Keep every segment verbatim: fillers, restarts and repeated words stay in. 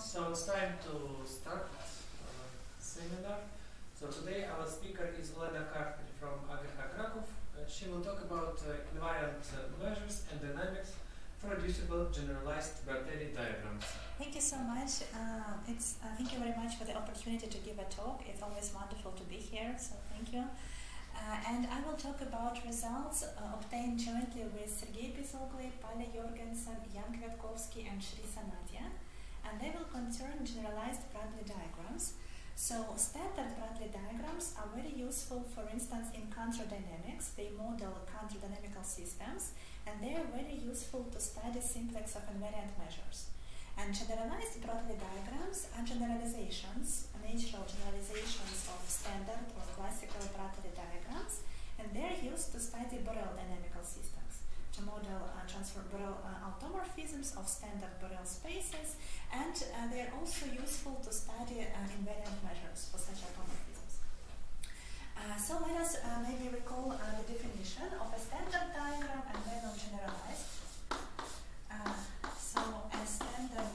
So it's time to start our seminar. So today our speaker is Olena from A G H Cracow. Uh, she will talk about uh, invariant uh, measures and dynamics for reducible generalized Bratteli diagrams. Thank you so much. Uh, it's, uh, thank you very much for the opportunity to give a talk. It's always wonderful to be here, so thank you. Uh, and I will talk about results uh, obtained jointly with Bezuglyi, Jan Kwiatkowski, and Nadia. And they will concern generalized Bratteli diagrams. So standard Bratteli diagrams are very useful, for instance, in counter-dynamics. They model counter-dynamical systems, and they are very useful to study simplex of invariant measures. And generalized Bratteli diagrams are generalizations, natural generalizations of standard or classical Bratteli diagrams, and they're used to study Borel dynamical systems, to model uh, transfer Borel uh, automorphisms of standard Borel spaces, and uh, they're also useful to study uh, invariant measures for such automorphisms. Uh, so let us uh, maybe recall uh, the definition of a standard diagram and then of generalized. Uh, so a standard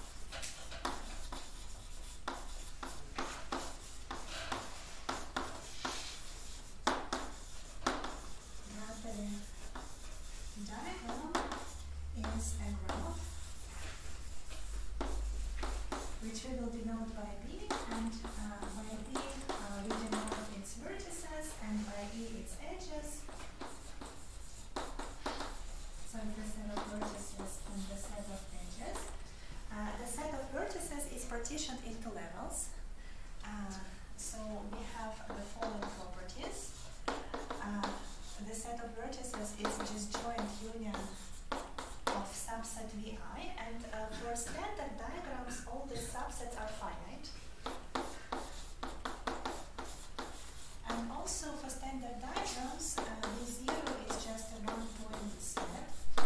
Bratteli diagram is a graph which we will denote by B, and uh, by B uh, we denote its vertices, and by E its edges. So it's the set of vertices and the set of edges. Uh, the set of vertices is partitioned into levels. Uh, so we have the following properties. Uh, the set of vertices is disjoint union of subset V I, and uh, for standard diagrams all the subsets are finite. And also for standard diagrams, uh, V zero is just a one-point set.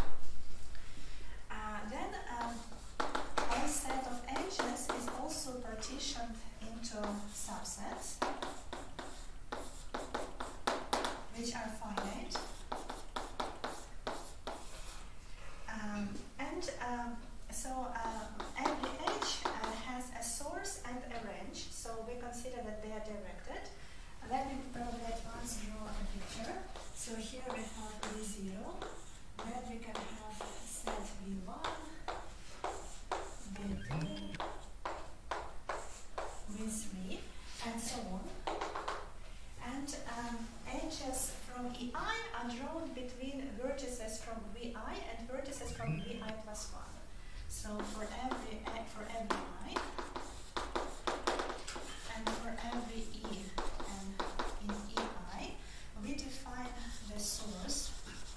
Uh, then um, our set of edges is also partitioned into subsets, which are finite. Um, and um, so uh, every edge uh, has a source and a range, so we consider that they are directed. Let me probably at once draw a picture. So here we have V zero, then we can have set V one, V two, V three, and so on. And um, edges from E I are drawn between vertices from V I and vertices from V I plus one. So for every for every I and for every E and in E I, we define the source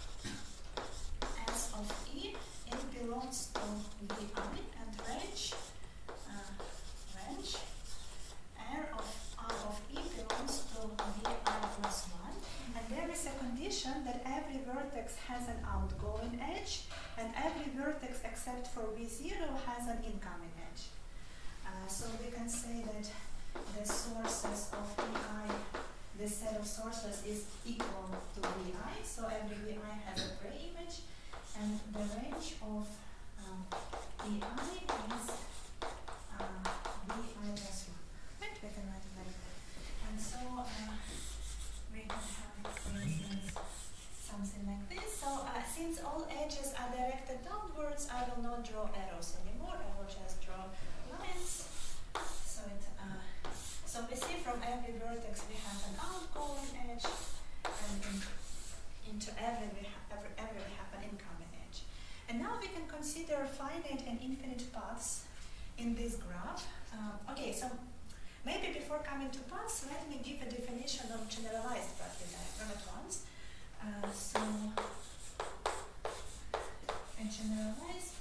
S of E. It belongs to V I, and range uh, range R of R of E belongs to V I plus one. And there is a condition that every vertex has an outgoing edge, and every vertex except for V zero has an incoming edge. Uh, so we can say that the sources of V I, the set of sources is equal to V I, so every V I has a gray image, and the range of um, V I is uh, V I plus one. Right, we can write it like that. And so uh, we can have, for instance, something like this. So uh, since all edges are directed downwards, I will not draw arrows anymore. I will just draw lines. So it, uh, so we see from every vertex we have an outgoing edge, and in, into every we, ha every, every we have an incoming edge. And now we can consider finite and infinite paths in this graph. Um, okay, so maybe before coming to paths, let me give a definition of generalized Bratteli diagram at once. Uh, so, a generalized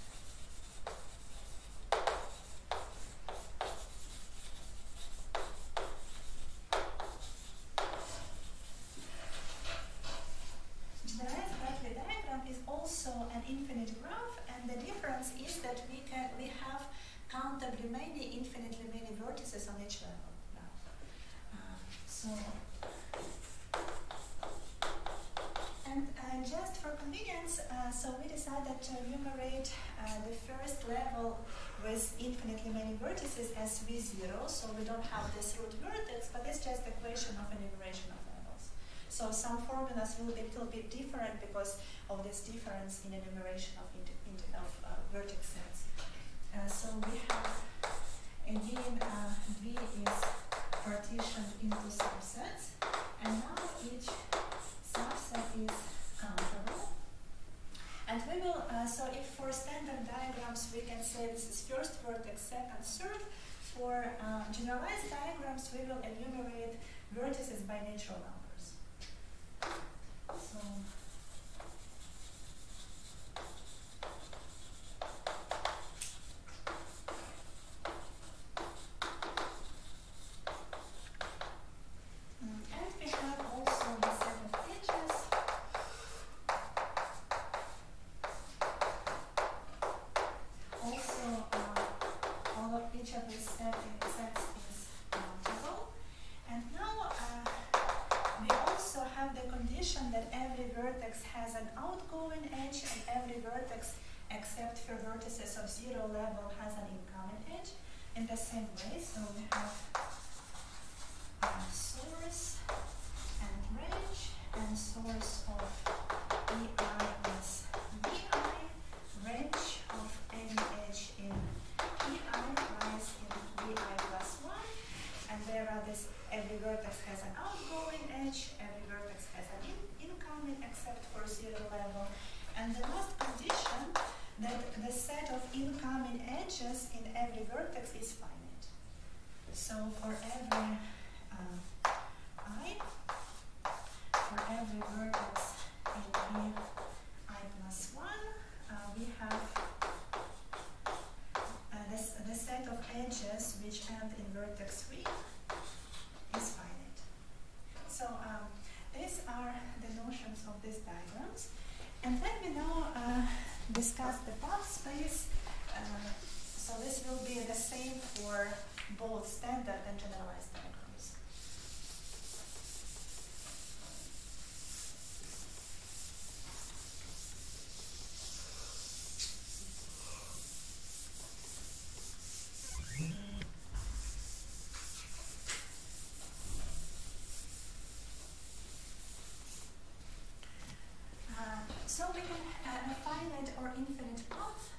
generalized Bratteli diagram is also an infinite graph, and the difference is that we can we have countably many, infinitely many vertices on each level. Uh, so, and uh, uh, just for convenience, uh, so we decided to enumerate uh, the first level with infinitely many vertices as V zero, so we don't have this root vertex, but it's just a question of enumeration of levels. So some formulas will be a little bit different because of this difference in enumeration of, of uh, vertex sets. Uh, so we have, again, uh, V is partitioned into subsets, and now each subset is countable. And we will, uh, so if for standard diagrams we can say this is first vertex, second, third, for uh, generalized diagrams we will enumerate vertices by natural numbers. So, and we have also the set of edges. Also, uh, all of each of these set sets is countable. And now uh, we also have the condition that every vertex has an outgoing edge and every vertex except for vertices of zero level has an incoming edge in the same way. So we have uh, source and range, and source of E I is V I, range of any edge in E I lies in V I plus one, and there are this, every vertex has an outgoing edge, every vertex has an in incoming except for zero level, and the last condition that the set of incoming edges in every vertex is finite. So for every uh, I, for every vertex in V I plus one, uh, we have uh, this, the set of edges which end in vertex three is finite. So um, these are the notions of these diagrams. And let me now uh, discuss the path space. Uh, so this will be the same for both standard and generalized diagrams. Uh, so we can uh, a finite or infinite path.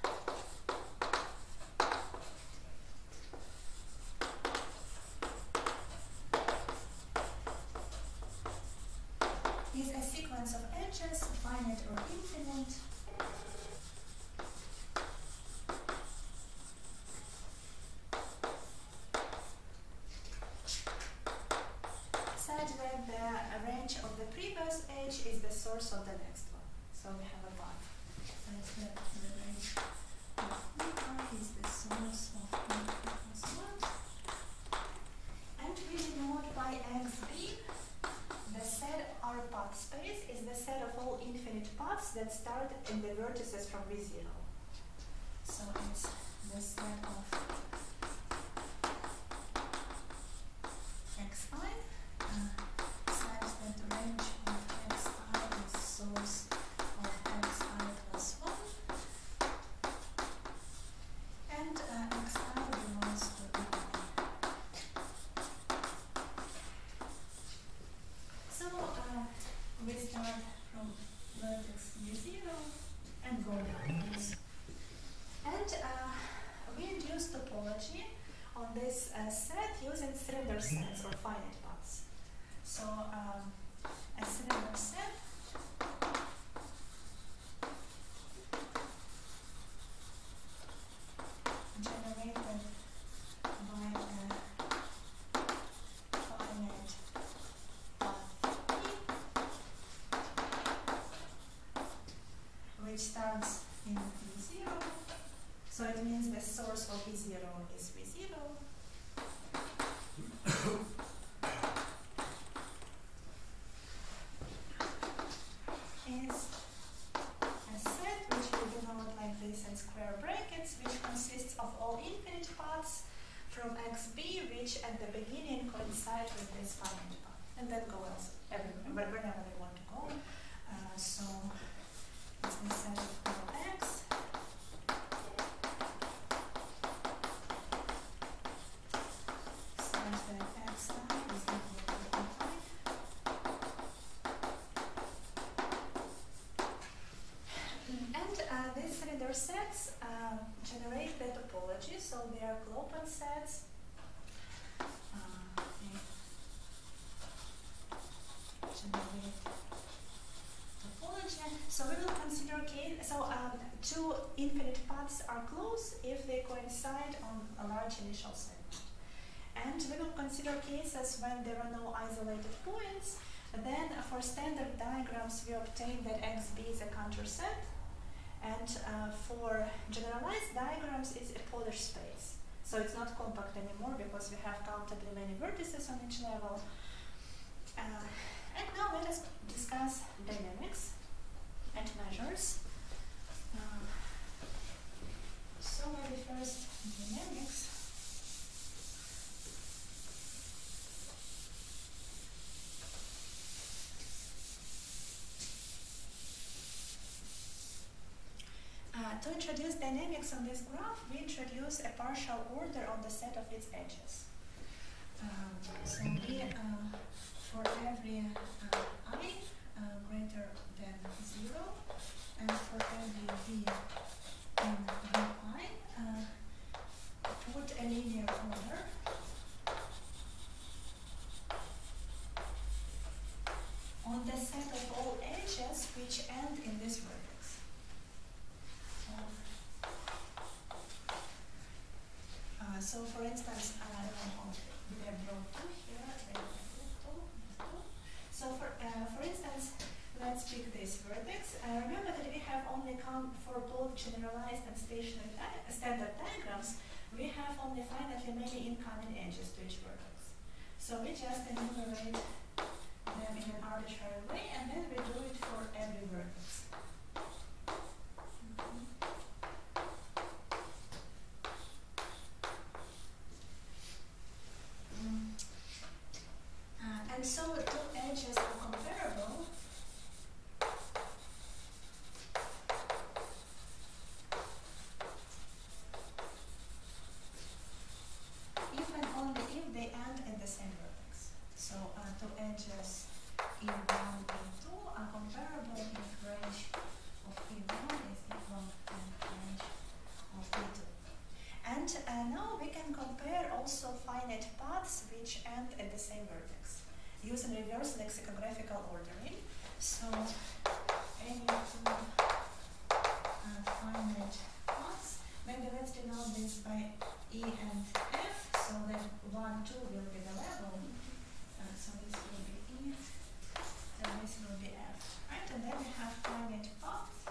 Is a sequence of edges, finite or infinite, such that the range of the previous edge is the source of the next one. So we have a path. So that the range of E I is the source of E plus one. And we denote by X B. The set R path space is the set of all infinite paths that start in the vertices from V zero. So it's the set of Xi uh, such that the range of Xi is source of Xi plus one, and uh, Xi belongs to E I. So uh, we start from vertex V zero and go downwards. And uh, we induce topology on this uh, set using cylinder sets or finite paths. So um, a cylinder set generated by a finite which starts in V zero. So it means the source of V zero is V zero. Is a set which we denote like this in square brackets, which consists of all infinite paths from X B, which at the beginning coincide with this finite path, and then go else everywhere, wherever they want to go. Uh, so it's the set of all x. Such that x I is equal to I. And uh, these cylinder sets uh, generate the topology, so they are Klopen sets. Uh, generate topology. So we will consider case. So um, two infinite paths are close if they coincide on a large initial segment. And we will consider cases when there are no isolated points. Then uh, for standard diagrams, we obtain that X B is a counter set. And uh, for generalized diagrams, it's a Polish space. So it's not compact anymore because we have counted the many vertices on each level. Uh, and now let us discuss dynamics and measures. Uh, so maybe first dynamics. Uh, to introduce dynamics on this graph, we introduce a partial order on the set of its edges. Um, so we, uh, for every uh, I uh, greater than zero, and for every v in vi, uh, put a linear order on the set of all edges which end in this vertex. Uh, so, for instance, uh, we have drawn two here. Two, two, two. So, for uh, for instance, let's pick this vertex. Uh, remember that we have only count for both generalized and stationary di standard diagrams. We have only finitely many incoming edges to each vertex. So we just enumerate them in an arbitrary way, and then we do it for every vertex. Uh, and so the two edges are comparable. If and only if they end in the same vertex. So uh, two edges E one, E two are comparable if range of E one is equal to range of E two. And uh, now we can compare also finite paths which end at the same vertex using reverse lexicographical ordering. So any two uh, finite paths, maybe let's denote this by E and F, so that one, two will be the level. Uh, so this will be E, then this will be F. Right? And then we have finite paths.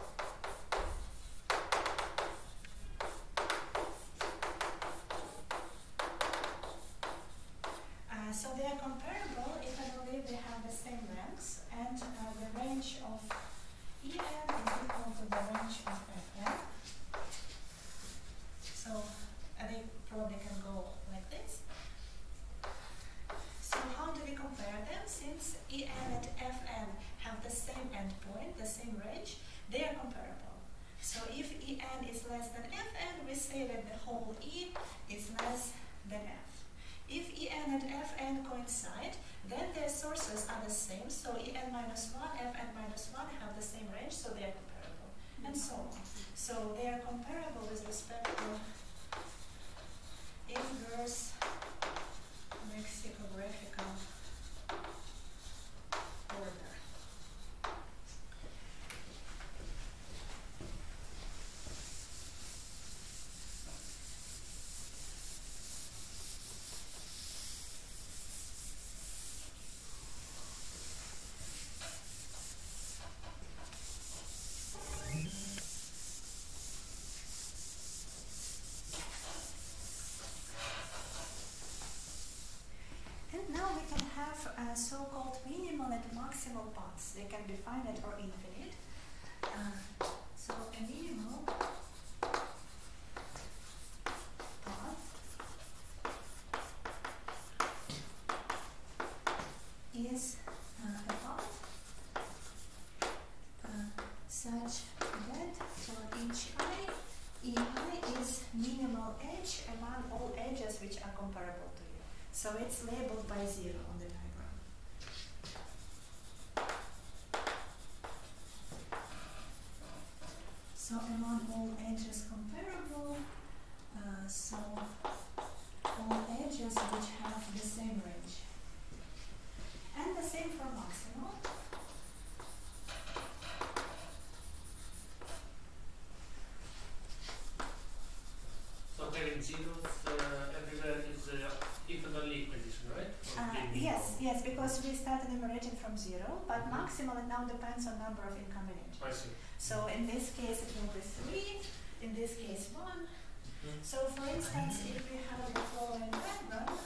Uh, so they are comparable if and only they have the same lengths, and uh, the range of E n is equal to the range of F n. So uh, they probably can go like this. So how do we compare them? Since E n and F n have the same endpoint, the same range, they are comparable. So if E n is less than F n, we say that the whole E is less than F. If E n and F n coincide, then their sources are the same. So E n minus one, F n minus one have the same range, so they are comparable, and so on. So they are comparable with respect to inverse lexicographical order. Uh, so-called minimal and maximal paths. They can be finite or infinite. Uh, so a minimal path is uh, a path are comparable to you. So it's labeled by zero on the diagram. So among all edges comparable, uh, so all edges which have the same range. And the same for maximal. So having zeros uh, everywhere is uh, evenly condition, right? Uh, yes, yes, because we started enumerating from zero, but mm-hmm. maximal it now depends on number of incoming edges. I see. So in this case it will be three, in this case one. Mm-hmm. So for instance, if we have the following diagram,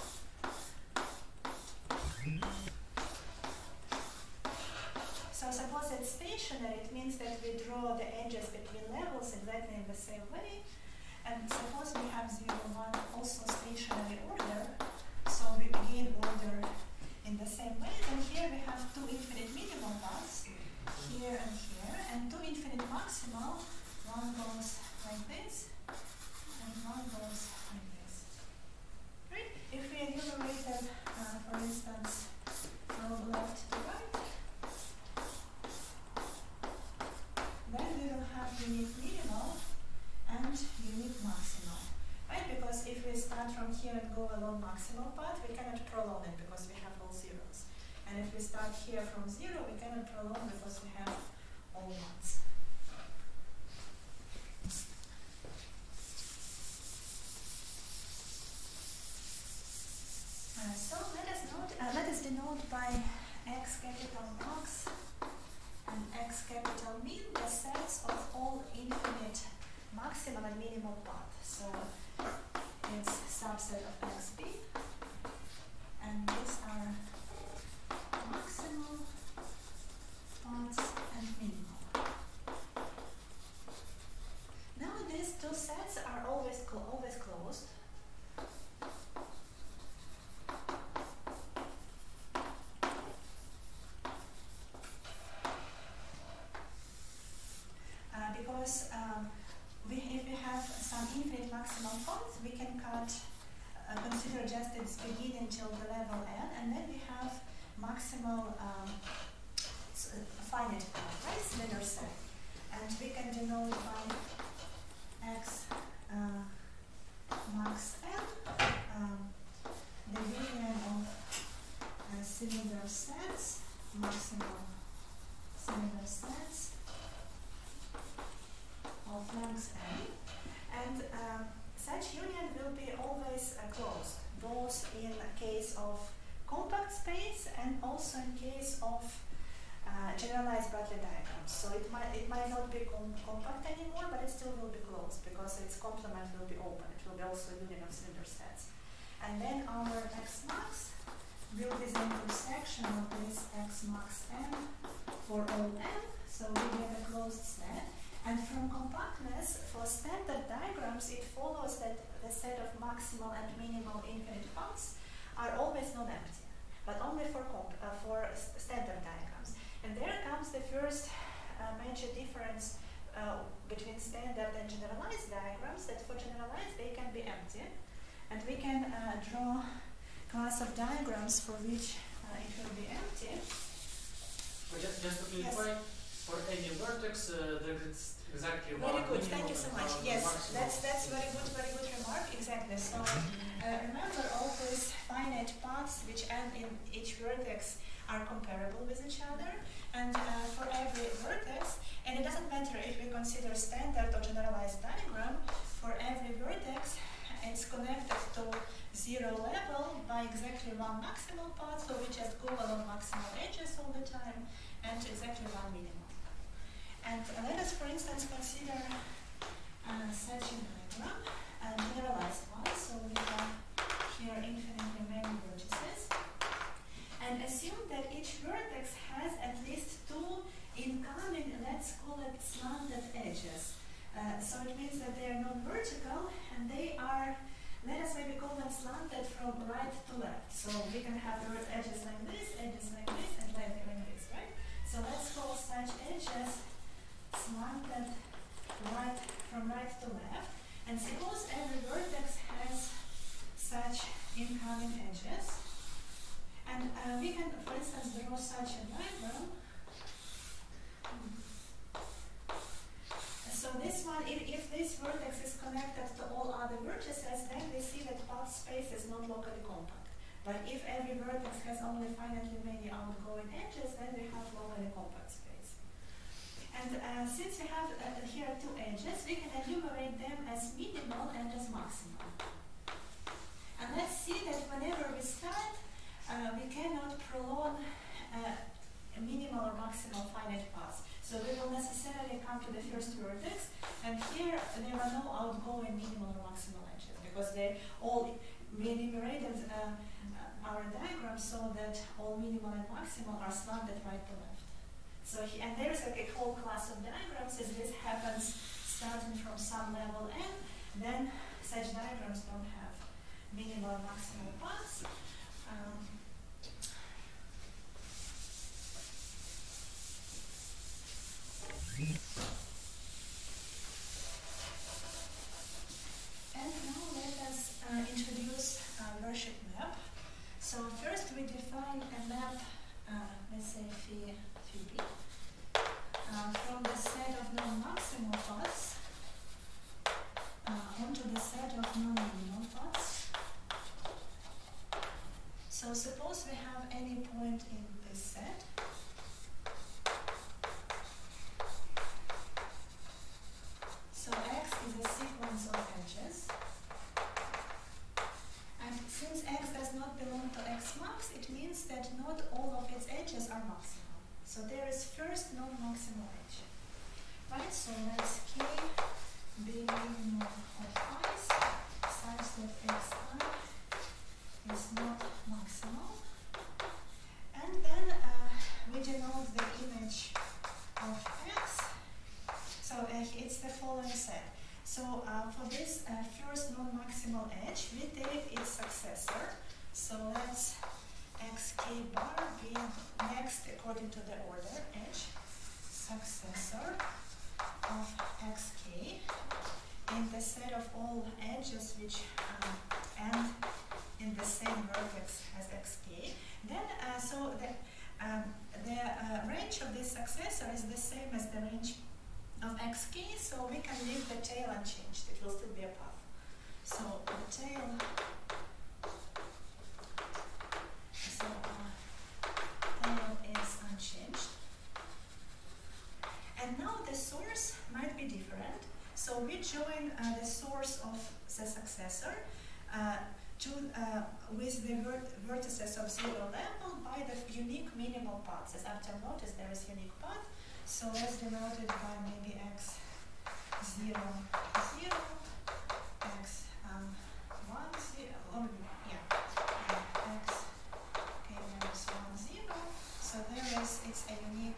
so suppose it's stationary, it means that we draw the edges between levels exactly in the same way. And suppose we have zero, one, also stationary order, so we begin order in the same way. Then here we have two infinite minimal paths, here and here, and two infinite maximal. One goes like this, and one goes like this. Right? If we enumerate them, uh, for instance, from left to right, then we will have unique minimal and unique maximal, right? Because if we start from here and go along maximal path, we cannot prolong it because we have all zeros. And if we start here from zero, we cannot prolong because we have all ones. Uh, so let us note, uh, let us denote by x capital max and x capital min the sets of all infinite maximal and minimal path. So it's subset of xb, and these are maximal paths and minimal. Now these two sets are always clo always closed. Uh, because um, We, if we have some infinite maximal paths, we can cut, uh, consider just its beginning till the level n, and then we have maximal um, finite path, right? Slender set. And we can denote by x uh, max n, um, the union of uh, cylinder sets, maximal cylinder sets of length n, and um, such union will be always uh, closed, both in case of compact space and also in case of uh, generalized Bratteli diagrams. So it might it might not be com compact anymore, but it still will be closed because its complement will be open. It will be also a union of cylinder sets. And then our x max will be the intersection of this x max n for all n, so we get a closed set. And from compactness, for standard diagrams, it follows that the set of maximal and minimal infinite paths are always non-empty, but only for comp uh, for standard diagrams. And there comes the first uh, major difference uh, between standard and generalized diagrams, that for generalized they can be empty, and we can uh, draw class of diagrams for which uh, it will be empty. So just, just to clarify, yes. For any vertex, uh, there is exactly one. Very good, thank you so much. Yes, that's that's very good, very good remark. Exactly. So uh, remember, all these finite paths which end in each vertex are comparable with each other, and uh, for every vertex, and it doesn't matter if we consider standard or generalized diagram, for every vertex, it's connected to zero level by exactly one maximal path, so we just go along maximal edges all the time, and exactly one minimal. And uh, let us, for instance, consider uh, such a diagram, a generalized one. So we have here infinitely many vertices, and assume that each vertex has at least two incoming, let's call it slanted edges. Uh, so it means that they are not vertical, and they are, let us maybe call them slanted from right to left. So we can have edges like this, edges like this, and like, like this, right? So let's call such edges slanted right from right to left, and suppose every vertex has such incoming edges. And uh, we can, for instance, draw such a diagram. So this one, if, if this vertex is connected to all other vertices, then we see that path space is not locally compact. But if every vertex has only finitely many outgoing edges, then we have locally compact space. And uh, since we have uh, here two edges, we can enumerate them as minimal and as maximal. And let's see that whenever we start, uh, we cannot prolong uh, a minimal or maximal finite paths. So we will necessarily come to the first vertex, and here there are no outgoing minimal or maximal edges because they all we enumerated uh, our diagram so that all minimal and maximal are slanted right to left. So he, and there's like a whole class of diagrams as this happens starting from some level n, then such diagrams don't have minimal and maximal paths. Um, And now let us uh, introduce a Vershik map. So first we define a map, uh, let's say phi, phi b, uh, from the set of non-maximal paths uh, onto the set of non-minimal paths. So suppose we have any point in this set. So X is a sequence of edges. And since X does not belong to X max, it means that not all of its edges are maximal. So there is first non-maximal edge. Right, so let's K be minimum of i's such that Xi is not maximal. And then uh, we denote the image of X. So uh, it's the following set. So uh, for this uh, first non-maximal edge, we take its successor. So let's xk bar be next according to the order edge, successor of xk in the set of all edges which um, end in the same vertex as xk. Then, uh, so the, um, the uh, range of this successor is the same as the range of xk, so we can leave the tail unchanged. It will still be a path. So the tail, so uh, tail is unchanged. And now the source might be different. So we join uh, the source of the successor uh, to uh, with the vert vertices of zero level by the unique minimal paths. As after notice, there is unique path. So let's denote it by maybe x zero zero, x um, one zero, or yeah, yeah, x k minus one zero. So there is it's a unique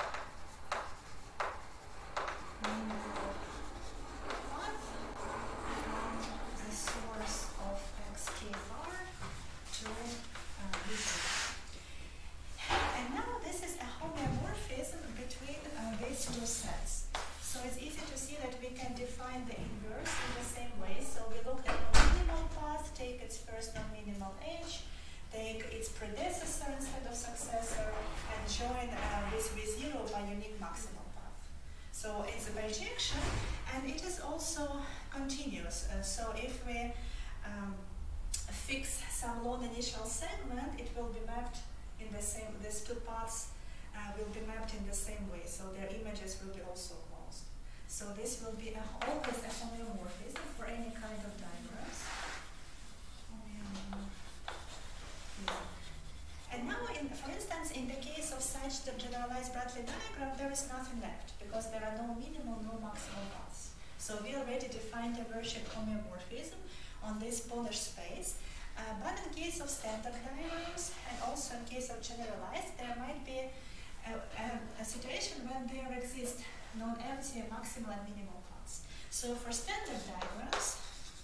minimal path from the source of xk bar to uh, this. And now this is a homeomorphism between uh, these two sets. So it's easy to see that we can define the inverse in the same way. So we look at non-minimal path, take its first non-minimal edge, take its predecessor instead of successor, and join uh, this with zero by unique maximal path. So it's a bijection, and it is also continuous. Uh, so if we um, fix some lone initial segment, it will be mapped in the same, these two paths uh, will be mapped in the same way, so their images will be also closed. So this will be a, always a homeomorphism for any kind of diagrams. And now, in, for instance, in the case of such the generalized Bratteli diagram, there is nothing left, because there are no minimal, no maximal paths. So we already defined a Vershik homeomorphism on this Polish space. Uh, but in case of standard diagrams, and also in case of generalized, there might be a, a, a situation when there exist non-empty maximal and minimal paths. So for standard diagrams,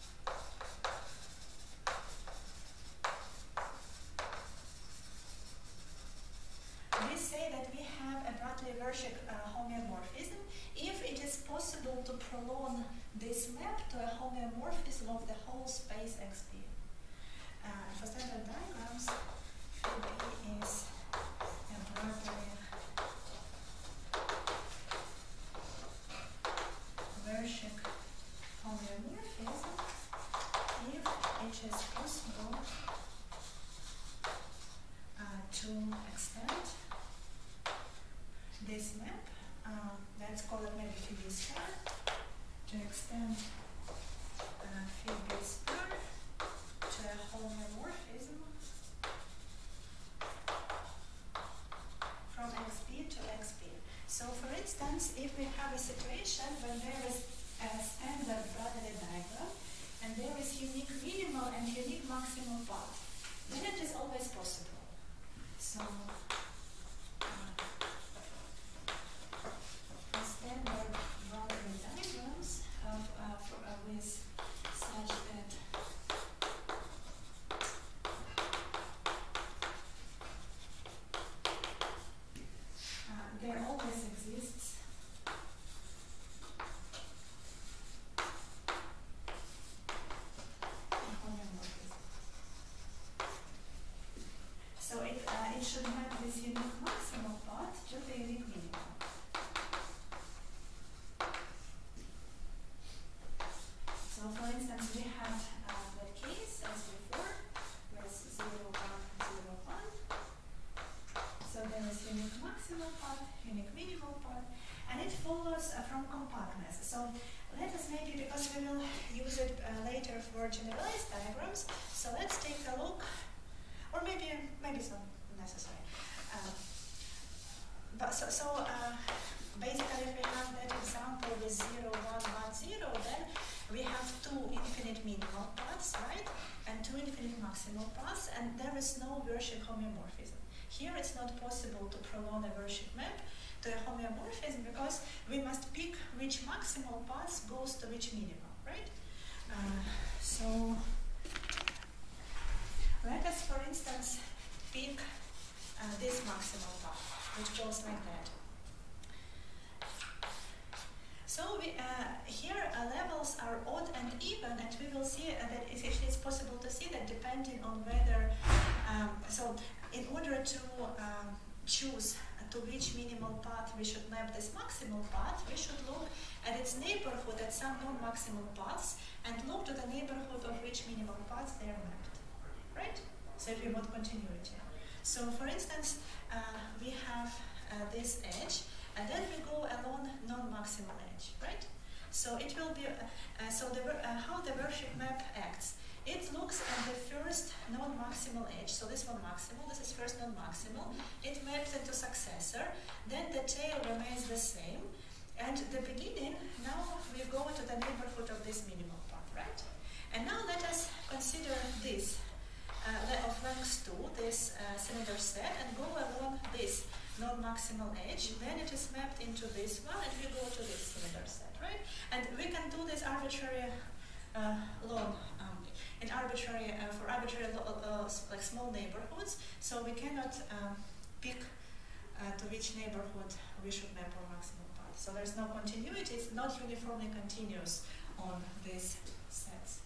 we say that we have a Bratteli-Vershik uh, homeomorphism if it is possible to prolong this map to a homeomorphism of the whole space X P. Uh, is possible uh, to extend this map, uh, let's call it maybe phi b star, to extend uh, phi b star to a homeomorphism from xb to xb. So for instance, if we have a situation when there is a standard Bratteli diagram and there is unique minimal and unique maximal path, then it is always possible. So uh, the standard Bratteli diagrams of, uh, for, uh, with such that uh, there always exists So it, uh, it should have this unique maximal path to the unique minimum. So for instance, we have uh, the case as before with zero, one, zero, one. So there is unique maximal path, unique minimal path, and it follows uh, from compactness. So let us maybe, because we will use it uh, later for generalized diagrams, so let's take a look. Or maybe, maybe it's not necessary. Uh, but so, so uh, basically, if we have that example with zero, one, one, zero, then we have two infinite minimal paths, right? And two infinite maximal paths, and there is no Vershik homeomorphism. Here, it's not possible to prolong a Vershik map to a homeomorphism because we must pick which maximal path goes to which minimal, right? Uh, so. Let us, for instance, pick uh, this maximal path, which goes like that. So we, uh, here uh, levels are odd and even, and we will see uh, that it's, actually it's possible to see that depending on whether, um, so in order to um, choose uh, to which minimal path we should map this maximal path, we should look at its neighborhood at some non-maximal paths and look to the neighborhood of which minimal paths they are mapped. Right? So if you want continuity. So for instance, uh, we have uh, this edge, and then we go along non-maximal edge, right? So it will be, uh, uh, so the, uh, how the Vershik map acts. It looks at the first non-maximal edge, so this one maximal, this is first non-maximal. It maps into successor, then the tail remains the same, and the beginning, now we go to the neighborhood of this minimal path, right? And now let us consider this. Uh, of length two, this uh, cylinder set, and go along this non-maximal edge, then it is mapped into this one, and we go to this cylinder set, right? And we can do this arbitrary uh, long, um, in arbitrary, uh, for arbitrary uh, like small neighborhoods, so we cannot um, pick uh, to which neighborhood we should map our maximal path. So there's no continuity, it's not uniformly continuous on these sets.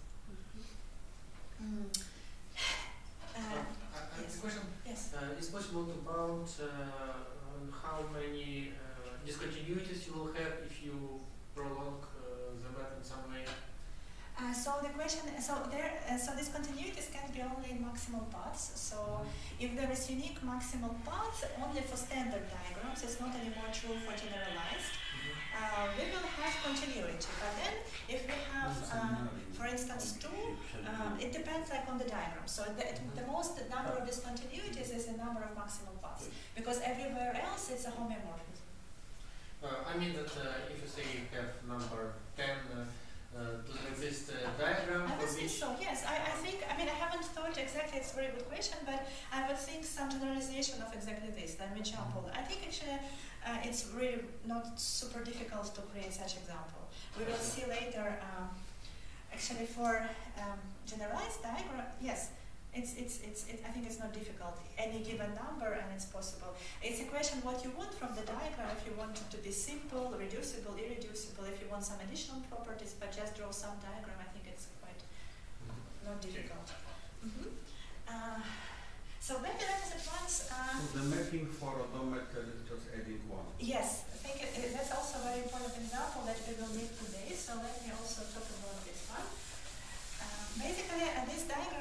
Mm. Uh, uh, I have yes. a question. Yes. Uh, is possible to count uh, on how many uh, discontinuities you will have if you prolong uh, the map in some way? Uh, so the question, so there, uh, so discontinuities can be only in maximal paths. So if there is unique maximal path only for standard diagrams, it's not anymore true for generalized. Mm-hmm. uh, we will have continuity, but then if we have, uh, for instance, two, um, it depends like on the diagram. So the, the most number of discontinuities is the number of maximal paths, because everywhere else it's a homeomorphism. Uh, I mean that uh, if you say you have number ten. Uh, Uh, does there exist a diagram? I would think so, yes. I, I think, I mean, I haven't thought exactly, it's a very good question, but I would think some generalization of exactly this, then we jump all. I think actually uh, it's really not super difficult to create such example. We will see later, um, actually for um, generalized diagram, yes, it's, it's, it's, it, I think it's not difficult. Any given number and it's possible. It's a question what you want from the diagram, if you want it to be simple, reducible, irreducible, if you want some additional properties, but just draw some diagram, I think it's quite not difficult. Mm-hmm. uh, so maybe let us at once... Uh, so the mapping for odometer is just adding one. Yes, I think it, it, that's also a very important example that we will need today, so let me also talk about this one. Uh, basically, uh, this diagram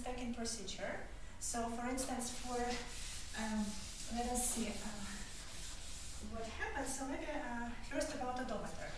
stacking procedure. So, for instance, for um, let us see uh, what happens. So maybe uh, first about odometer.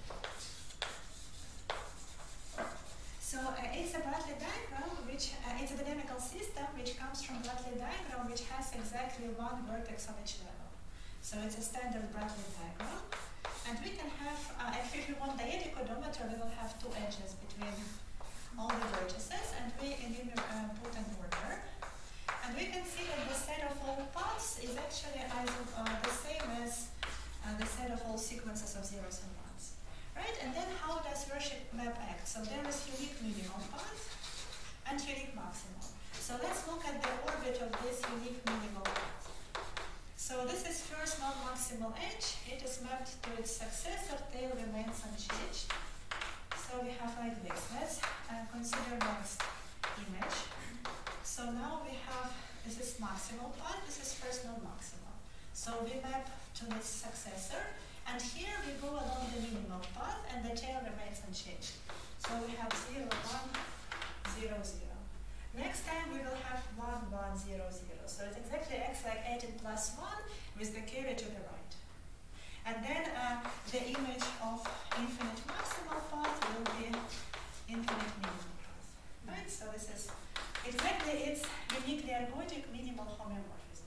So uh, it's a Bratteli diagram, which uh, it's a dynamical system which comes from Bratteli diagram, which has exactly one vertex on each level. So it's a standard Bratteli diagram, and we can have, uh, if we want dyadic odometer, we will have two edges between all the vertices, and we uh, put an order. And we can see that the set of all paths is actually either, uh, the same as uh, the set of all sequences of zeros and ones. Right? And then how does Vershik map act? So there is unique minimum path and unique maximum. So let's look at the orbit of this unique minimal path. So this is first non-maximal edge. It is mapped to its successor, tail remains unchanged. So we have like this. Let's uh, consider next image. So now we have, this is maximal path, this is first non-maximal. So we map to its successor, and here we go along the minimal path, and the tail remains unchanged. So we have zero, one, zero, zero. Next time we will have one, one, zero, zero. So it exactly acts like eighteen plus one with the carry to the right. And then uh, the image of infinite maximal path will be infinite minimal path. Right? So this is exactly its uniquely ergodic minimal homeomorphism.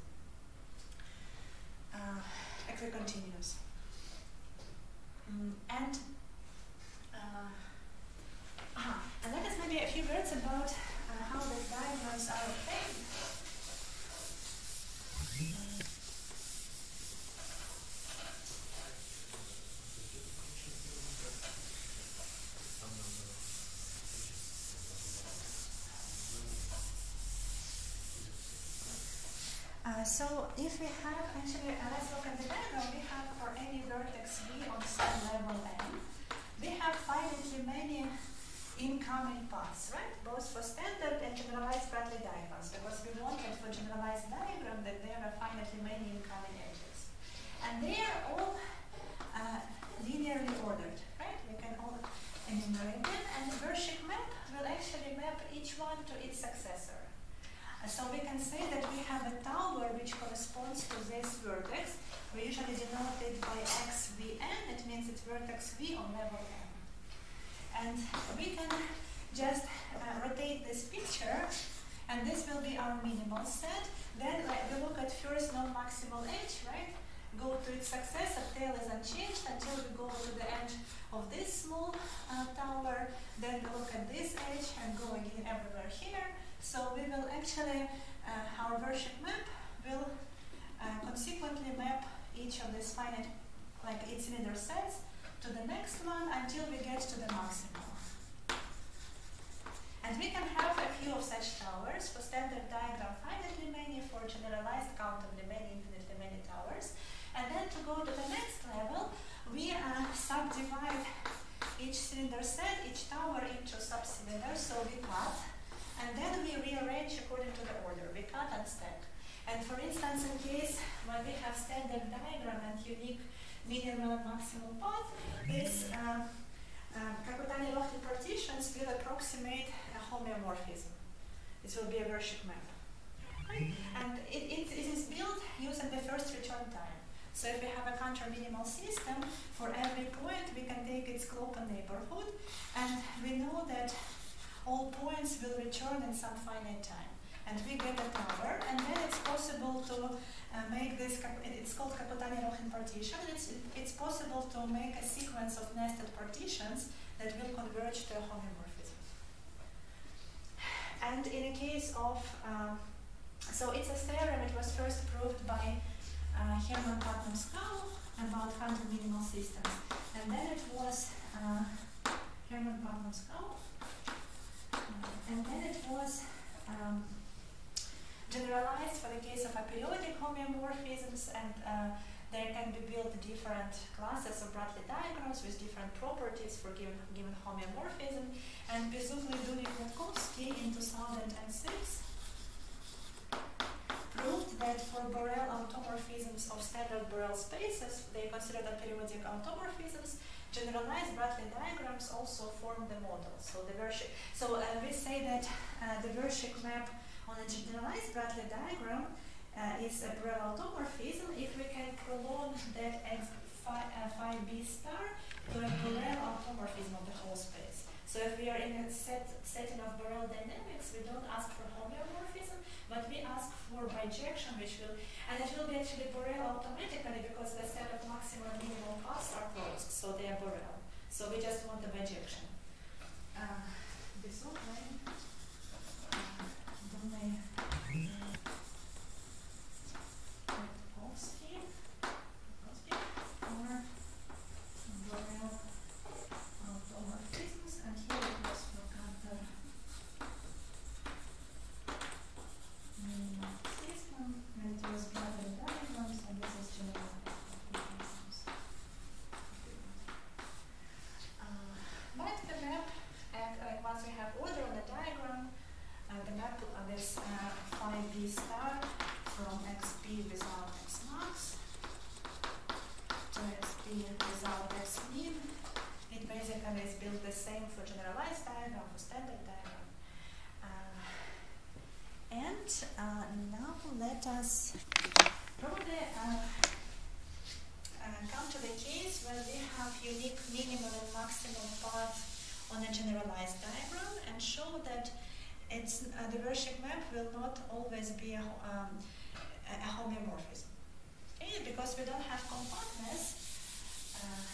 Uh, equicontinuous. Mm, and uh, uh, and let us maybe a few words about uh, how the diagrams are obtained. Uh, so if we have, actually, uh, let's look at the diagram. We have for any vertex V on some level n, we have finitely many incoming paths, right? Both for standard and generalized Bratteli diagrams, because we wanted for generalized diagram that there are finitely many incoming edges. And they are all uh, linearly ordered, right? We can all enumerate them, and the Vershik map will actually map each one to its successor. So we can say that we have a tower which corresponds to this vertex. We usually denote it by X V N. It means it's vertex V on level n. And we can just uh, rotate this picture, and this will be our minimal set. Then like, we look at first non-maximal edge, right? Go to its successor, tail is unchanged until we go to the edge of this small uh, tower. Then we look at this edge and go again everywhere here. So we will actually, uh, our Vershik map will uh, consequently map each of these finite, like its cylinder sets, to the next one until we get to the maximum. And we can have a few of such towers. For standard diagram, finitely many. For generalized, countably many, infinitely many towers. And then to go to the next level, we uh, subdivide each cylinder set, each tower into sub-cylinders, so we cut. And then we rearrange according to the order. We cut and stack. And for instance, in case when we have standard diagram and unique minimal and maximal path, these uh, uh, Cracow partitions will approximate a homeomorphism. This will be a Vershik map. Right? And it, it, it is built using the first return time. So if we have a counter-minimal system, for every point we can take its globe and neighborhood, and we know that all points will return in some finite time. And we get a tower, and then it's possible to uh, make this, it's called Cracow partition. It's, it's possible to make a sequence of nested partitions that will converge to a homeomorphism. And in a case of, um, so it's a theorem, it was first proved by uh, Herman Putnam-Skow about counter-minimal systems. And then it was uh, Herman Putnam-Skow. And then it was um, generalized for the case of aperiodic homeomorphisms, and uh, there can be built different classes of Bratteli diagrams with different properties for given, given homeomorphism. And Bezuglyi, Kwiatkowski in two thousand six proved that for Borel automorphisms of standard Borel spaces, they considered aperiodic automorphisms, generalized Bratteli diagrams also form the model. So the Vershik, so uh, we say that uh, the Vershik map on a generalized Bratteli diagram uh, is a Borel automorphism if we can prolong that x phi, uh, phi b star to a Borel automorphism of the whole space. So if we are in a set setting of Borel dynamics, we don't ask for homeomorphism, but we ask for bijection, which will, and it will be actually Borel automatically because the set of maximal and minimal paths are closed, so they are Borel. So we just want the bijection. Uh, Bezuglyi, domain, Kwiatkowski, or Borel automorphisms, and here it was for counter system, and it was Bratteli diagrams, and this is generalized automorphisms. Uh, but the map, and uh, once we have order on the diagram, uh, the map of this uh, phi b star from xp without x max to xp without x min. It basically is built the same for generalized diagram, for standard diagram. Uh, and uh, now let us probably uh, uh, come to the case where we have unique minimal and maximal path on a generalized diagram and show that it's, uh, the Vershik map will not always be a, um, a, a homeomorphism. Okay? Because we don't have compactness. Uh,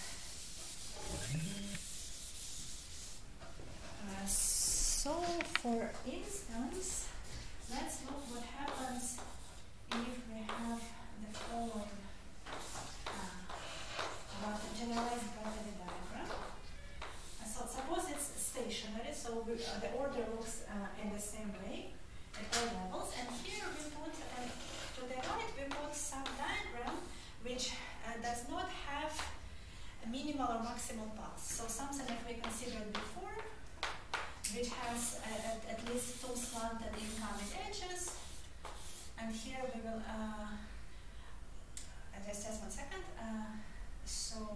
Uh, so, for instance, let's look what happens if we have the following uh, about the generalized Bratteli diagram. Uh, so, suppose it's stationary, so we, uh, the order looks uh, in the same way at all levels, and here we put, uh, to the right, we put some diagram which uh, does not have a minimal or maximal path. So something that we considered before, which has uh, at, at least two slanted incoming edges. And here we will, uh, just, just one second. Uh, so,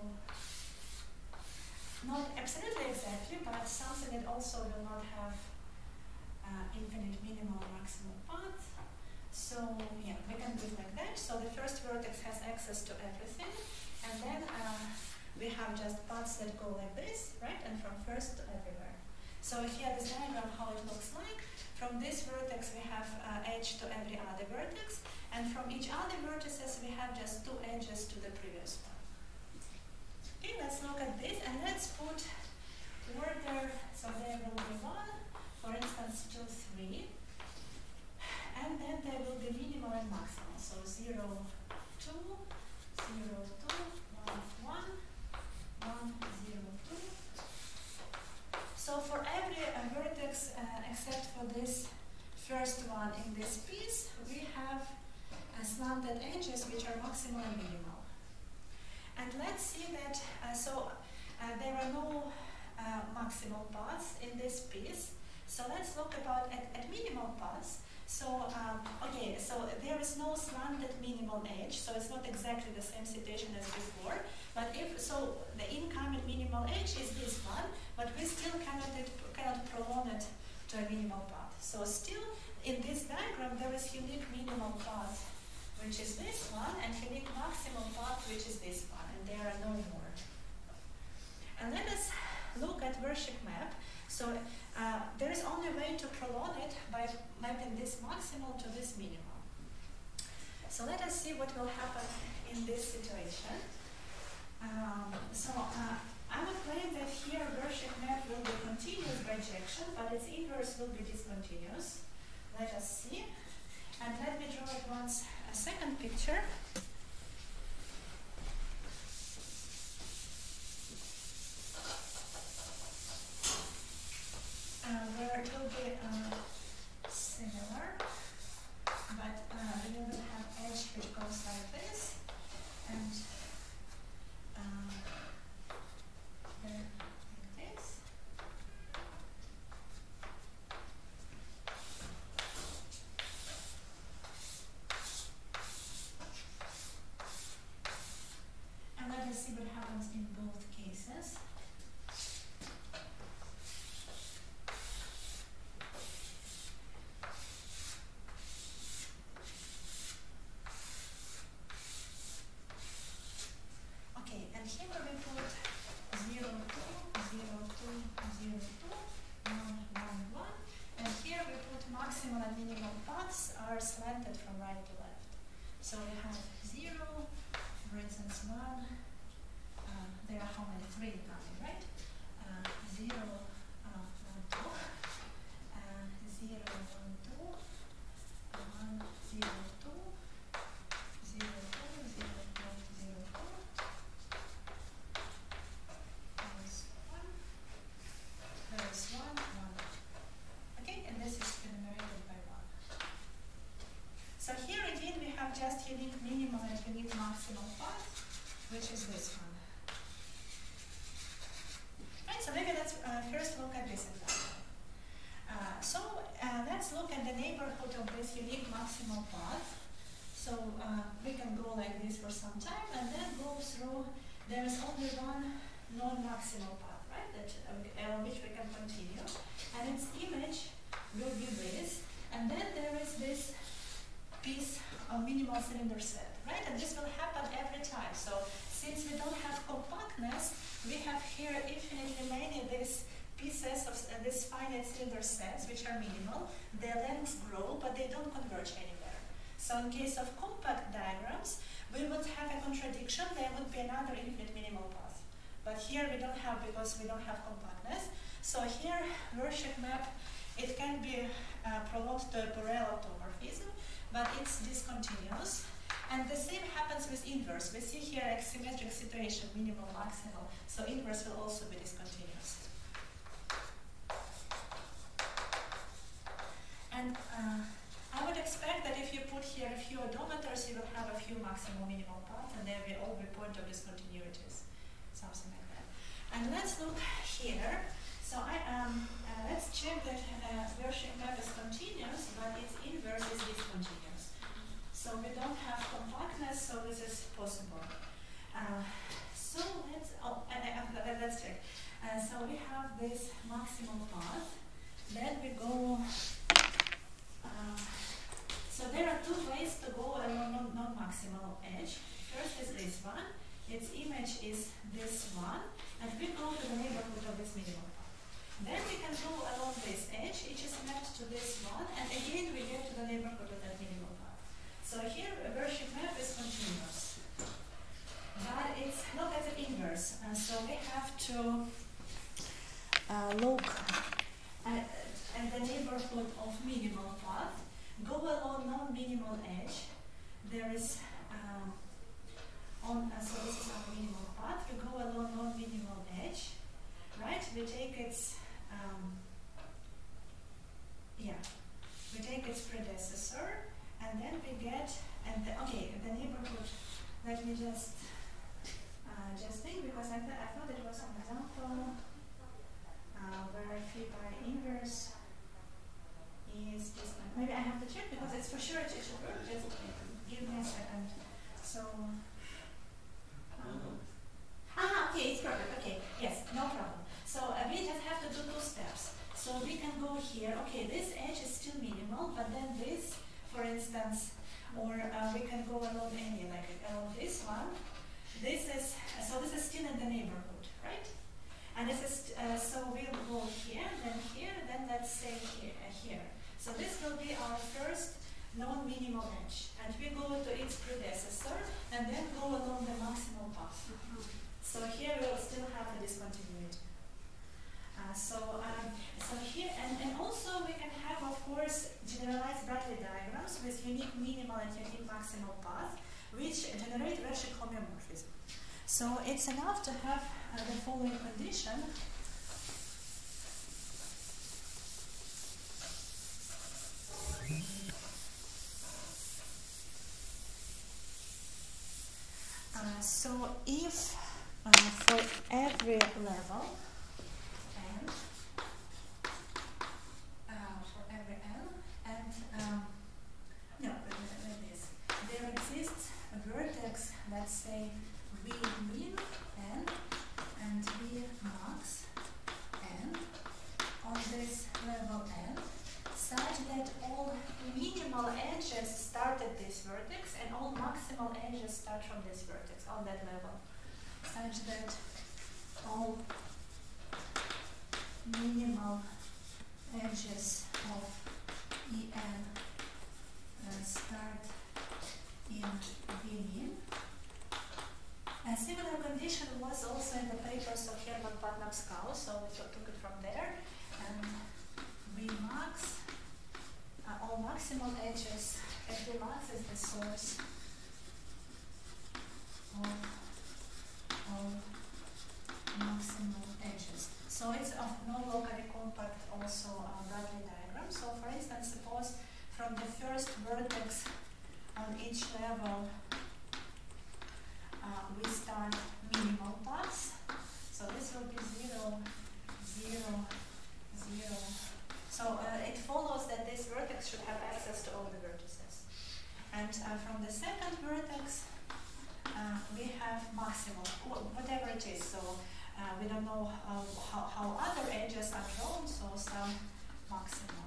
not absolutely exactly, but something that also will not have uh, infinite minimal or maximal path. So, yeah, we can do it like that. So the first vertex has access to everything, and then uh, we have just paths that go like this, right? And from first to everywhere. So here this diagram, how it looks like. From this vertex we have uh, edge to every other vertex, and from each other vertices we have just two edges to the previous one. Okay, let's look at this, and let's put order, so there will be one, for instance two, three, and then there will be minimal and maximal, so zero, two, zero, two, one, one, one, zero, two. So for every uh, vertex uh, except for this first one in this piece, we have uh, slanted edges which are maximal and minimal. And let's see that, uh, so uh, there are no uh, maximal paths in this piece. So let's look about at, at minimal paths. So, um, okay, so there is no slanted minimal edge, so it's not exactly the same situation as before. But if, so the incoming minimal edge is this one, but we still cannot, it, cannot prolong it to a minimal path. So still, in this diagram, there is unique minimal path, which is this one, and unique maximal path, which is this one, and there are no more. And let us look at Vershik map. So uh, there is only way to prolong it by mapping this maximal to this minimal. So let us see what will happen in this situation. Um, so uh, I would claim that here Vershik map will be continuous bijection, but its inverse will be discontinuous. Let us see. And let me draw at once a second picture. Uh, where it will be uh, similar, but uh, we will have edge which goes like this, and uh, there like this. this unique maximal path. So uh, we can go like this for some time and then go through, there is only one non-maximal path, right, that, uh, along which we can continue. And its image will be this. And then there is this piece of minimal cylinder set, right? And this will happen every time. So since we don't have compactness, we have here infinitely many these pieces of uh, these finite cylinder sets, which are minimal. Their lengths grow, but they don't converge anywhere. So in case of compact diagrams, we would have a contradiction. There would be another infinite minimal path. But here we don't have, because we don't have compactness. So here, Vershik map, it can be uh, prolonged to a Borel automorphism, but it's discontinuous. And the same happens with inverse. We see here a symmetric situation, minimal, maximal. So inverse will also be discontinuous. And uh, I would expect that if you put here a few odometers, you will have a few maximal minimal paths, and there will all be point of discontinuities, something like that. And let's look here. So I um uh, let's check that uh, Vershik map is continuous, but its inverse is discontinuous. So we don't have compactness, so this is possible. Uh, so let's oh and uh, uh, let's check. Uh, so we have this maximal path. Then we go. Uh, so there are two ways to go along non-maximal edge. First is this one. Its image is this one, and we go to the neighborhood of this minimal path. Then we can go along this edge, which is mapped to this one, and again we get to the neighborhood of that minimal path. So here a Vershik map is continuous, but it's not as an inverse, and so we have to uh, look at, at the neighborhood of minimal path. Go along non-minimal edge. There is um, on uh, so this is our minimal path. We go along non-minimal edge, right? We take its um, yeah, we take its predecessor, and then we get and the, okay the neighborhood. Let me just uh, just think, because I, th I thought it was an example uh, where phi by inverse is this one. Maybe I have to check, because it's for sure it should work. Just give me a second. So, um, ah, okay, it's perfect. Okay, yes, no problem. So uh, we just have to do two steps. So we can go here. Okay, this edge is still minimal, but then this, for instance, or uh, we can go along any, like along this one. This is uh, so this is still in the neighborhood, right? And this is uh, so we'll go here, then here, then let's say here. Uh, here. So this will be our first non-minimal edge, and we go to its predecessor and then go along the maximal path. Mm-hmm. So here we will still have the discontinuity. Uh, so um, so here and, and also we can have, of course, generalized Bratteli diagrams with unique minimal and unique maximal path, which generate Vershik homeomorphism. So it's enough to have uh, the following condition. Uh, so if uh, for every level n, uh, for every n, and um, no, like this, there exists a vertex, let's say v min n and v max n on this level n, such that all minimal edges start at this vertex and all maximal edges start from this vertex on that level, such that all minimal edges of En uh, start in V min. A similar condition was also in the papers of Herman Patnap-Skau, so we took it from there. And V max, uh, all maximal edges, and V max is the source of all maximal edges. So it's of non-locally compact also uh, Bratteli diagram. So for instance, suppose from the first vertex on each level uh, we start minimal paths. So this will be zero, zero, zero. So uh, it follows that this vertex should have access to all the uh, we don't know uh, how, how other edges are drawn, so some maximum.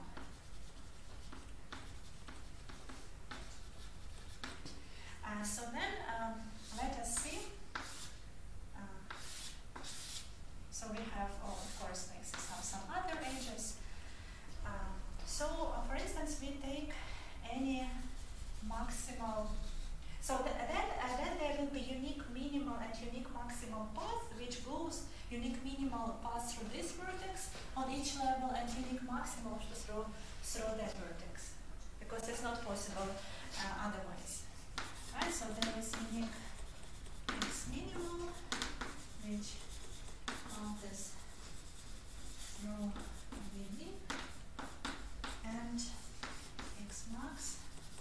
Uh, so then um, let us see. Uh, so we have, oh, of course, like some, some other edges. Uh, so uh, for instance, we take any maximal. So th then, uh, then there will be unique minimal and unique maximal path, which goes unique minimal path through this vertex on each level and unique maximal through through that vertex, because it's not possible uh, otherwise. Right? So there is unique x minimal, which passes through V D, and x max.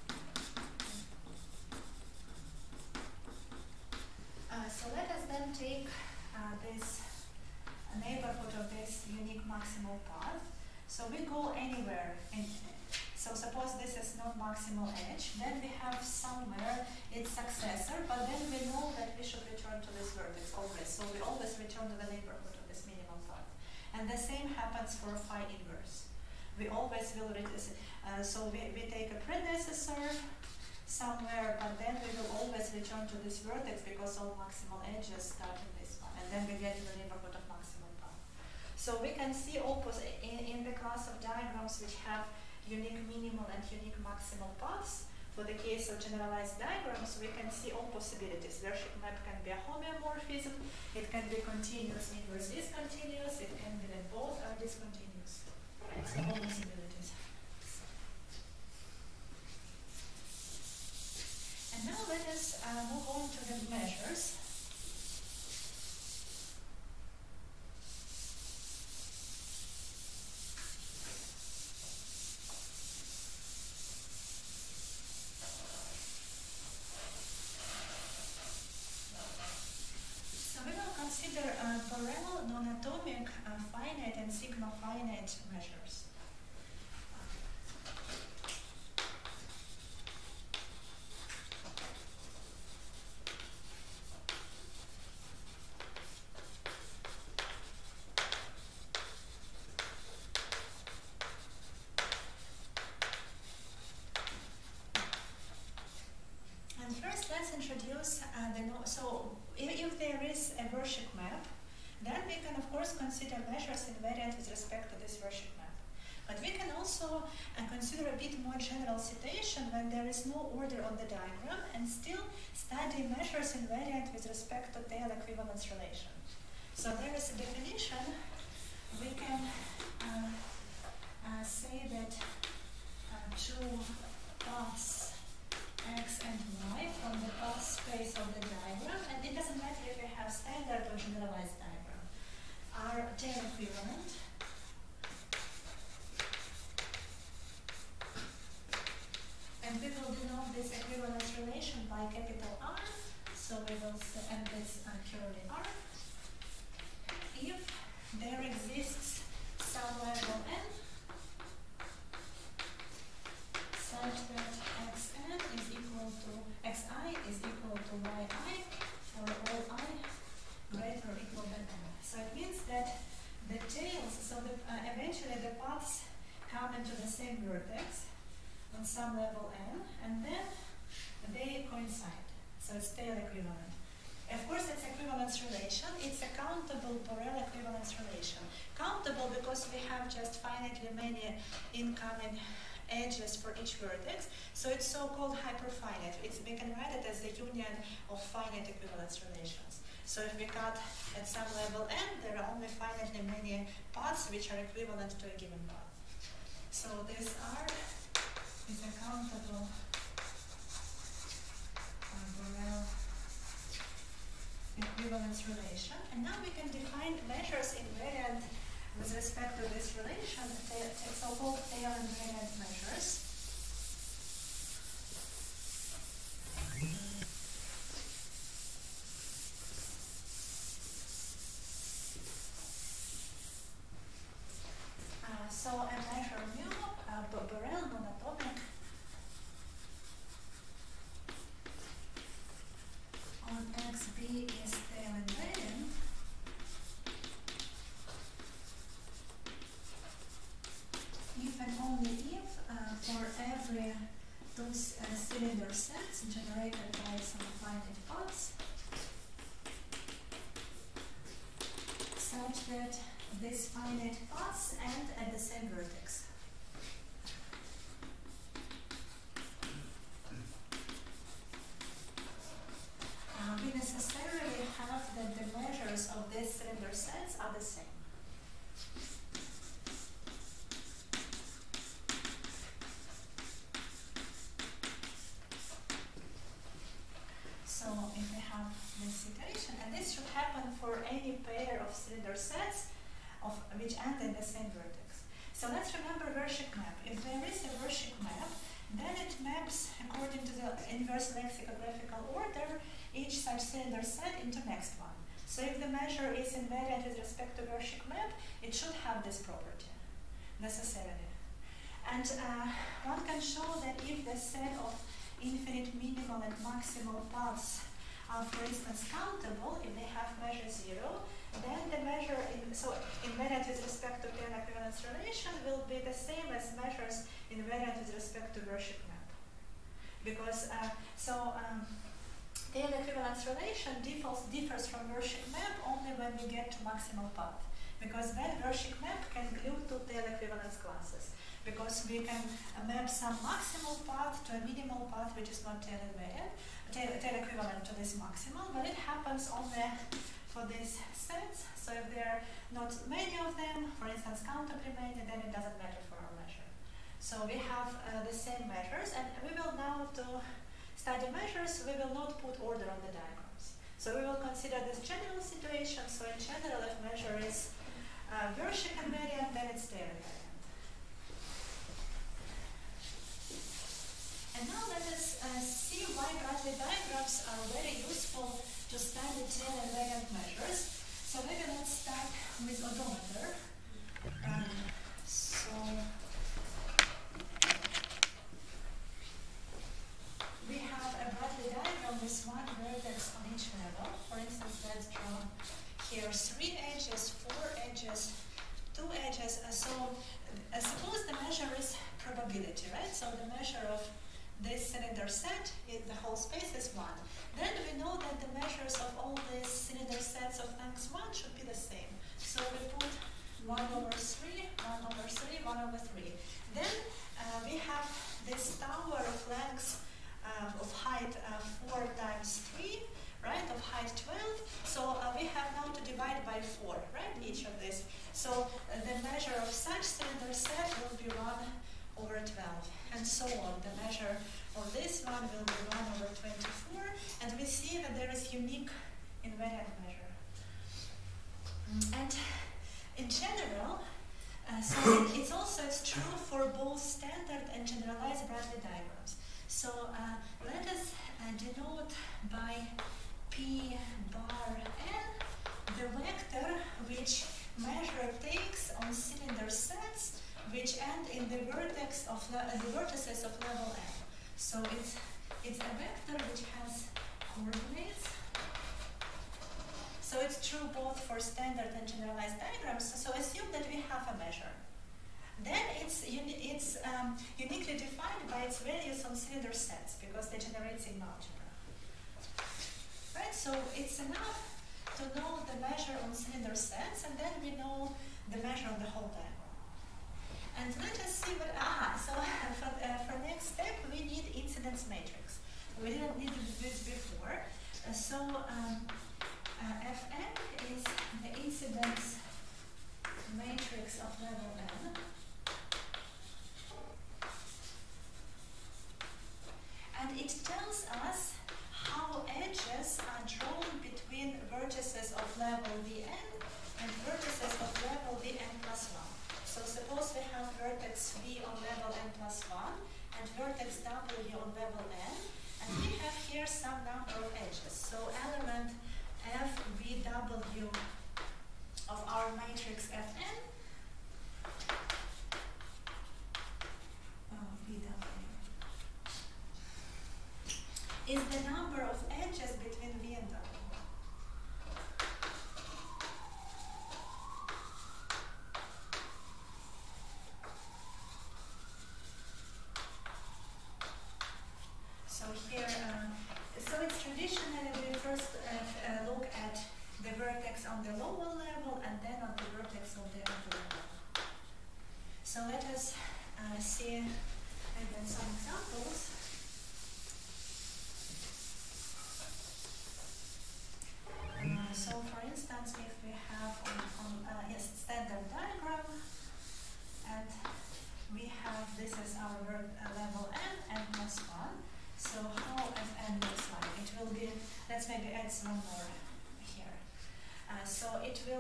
Uh, so let us then take uh, this uh, neighborhood of this unique maximal path. So we go anywhere. In, so suppose this is not maximal edge, then we have somewhere its successor, but then we know that we should return to this vertex always. So we always return to the neighborhood of this minimal path. And the same happens for phi inverse. We always will, uh, so we, we take a predecessor somewhere, but then we will always return to this vertex because all maximal edges start in this one, and then we get to the neighborhood of maximal path. So we can see opposite in, in the class of diagrams which have unique minimal and unique maximal paths. For the case of generalized diagrams, we can see all possibilities. Vershik map can be a homeomorphism, it can be continuous inverse discontinuous, it can be that both are discontinuous. Right, so all possibilities. And now let us uh, move on to the measures. So we will consider uh, Borel, non-atomic, uh, finite, and sigma finite measures. Introduce uh, the no so if, if there is a Vershik map, then we can of course consider measures invariant with respect to this Vershik map. But we can also uh, consider a bit more general citation when there is no order on the diagram and still study measures invariant with respect to tail equivalence relation. So there is a definition. We can uh, uh, say that uh, two paths x and y from the path space of the diagram, and it doesn't matter if we have standard or generalized diagram, are tail equivalent. And we will denote this equivalence relation by capital R, so we will say, and this uh, curly R, if there exists some level n such that xn is equal to xi is equal to yi for all I greater or equal than n. So it means that the tails, so the, uh, eventually the paths come into the same vertex on some level n, and then they coincide. So it's tail equivalent. Of course, it's equivalence relation. It's a countable Borel equivalence relation. Countable because we have just finitely many incoming edges for each vertex, so it's so-called hyperfinite. It's, we can write it as the union of finite equivalence relations. So if we cut at some level n, there are only finitely many paths which are equivalent to a given path. So this R is a countable uh, Borel equivalence relation, and now we can define measures invariant with respect to this relation, so-called tail invariant measures. Uh, so a measure mu, uh, Borel non-atomic, on xb is tail invariant. only if uh, for every those uh, cylinder sets generated by some finite paths such that these finite paths end at the same vertex. Uh, we necessarily have that the measures of these cylinder sets are the same. So if we have this situation, and this should happen for any pair of cylinder sets of which end in the same vertex. So let's remember Vershik map. If there is a Vershik map, then it maps according to the inverse lexicographical order each such cylinder set into next one. So if the measure is invariant with respect to Vershik map, it should have this property necessarily. And uh, one can show that if the set of infinite minimal and maximal paths are, for instance, countable, if they have measure zero, then the measure, in, so invariant with respect to Taylor equivalence relation will be the same as measures invariant with respect to Vershik map. Because, uh, so, um, Taylor equivalence relation differs, differs from Vershik map only when we get to maximal path. Because then Vershik map can glue to Taylor equivalence classes. Because we can uh, map some maximal path to a minimal path which is not Taylor invariant, Taylor, Taylor equivalent to this maximal, but it happens only for these sets. So if there are not many of them, for instance countably many, then it doesn't matter for our measure. So we have uh, the same measures, and we will now to study measures, we will not put order on the diagrams. So we will consider this general situation. So in general, if measure is uh, Vershik invariant, then it's Taylor invariant. And now let us uh, see why Bratteli diagrams are very useful to study Taylor invariant measures. So maybe let's start with odometer. Um, so we have a Bratteli diagram with one vertex on each level. For instance, let's draw here three edges, four edges, two edges. Uh, so uh, suppose the measure is probability, right? So the measure of this cylinder set, in the whole space is one. Then we know that the measures of all these cylinder sets of length one should be the same. So we put one over three, one over three, one over three. Then uh, we have this tower of length uh, of height uh, four times three, right, of height twelve. So uh, we have now to divide by four, right, each of these. So uh, the measure of such cylinder set will be one over twelve, and so on. The measure of this one will be one over twenty-four, and we see that there is unique invariant measure. Mm. And in general, uh, so it's also it's true for both standard and generalized Bratteli diagrams. So uh, let us uh, denote by P bar n the vector which measure takes on cylinder sets which end in the vertex of uh, the vertices of level n. So it's it's a vector which has coordinates. So it's true both for standard and generalized diagrams. So assume that we have a measure. Then it's uni it's um, uniquely defined by its values on cylinder sets because they generate sigma algebra. Right. So it's enough to know the measure on cylinder sets, and then we know the measure on the whole diagram. And let us see what, ah, so for, uh, for next step, we need incidence matrix. We didn't need this before. Uh, so um, uh, Fn is the incidence matrix of level n. And it tells us how edges are drawn between vertices of level Vn and vertices of level Vn plus one. So suppose we have vertex V on level n plus one and vertex W on level n, and we have here some number of edges. So element F V W of our matrix Fn oh, V W is the number of edges between V and W.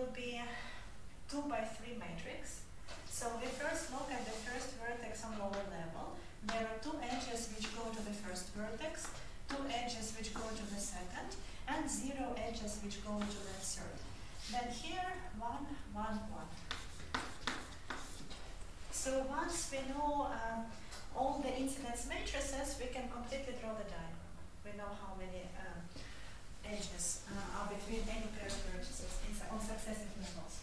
will be two by three matrix. So we first look at the first vertex on lower level. There are two edges which go to the first vertex, two edges which go to the second, and zero edges which go to the third. Then here, one, one, one. So once we know um, all the incidence matrices, we can completely draw the diagram. We know how many um, edges uh, are between any pair of vertices on successive levels.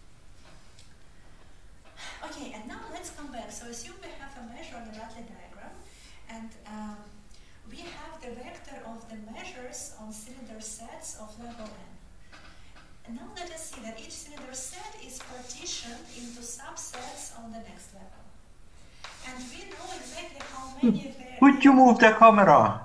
Okay, and now let's come back. So assume we have a measure on the Bratteli diagram, and um, we have the vector of the measures on cylinder sets of level n. And now let us see that each cylinder set is partitioned into subsets on the next level. And we know exactly how many there. Could you move the camera?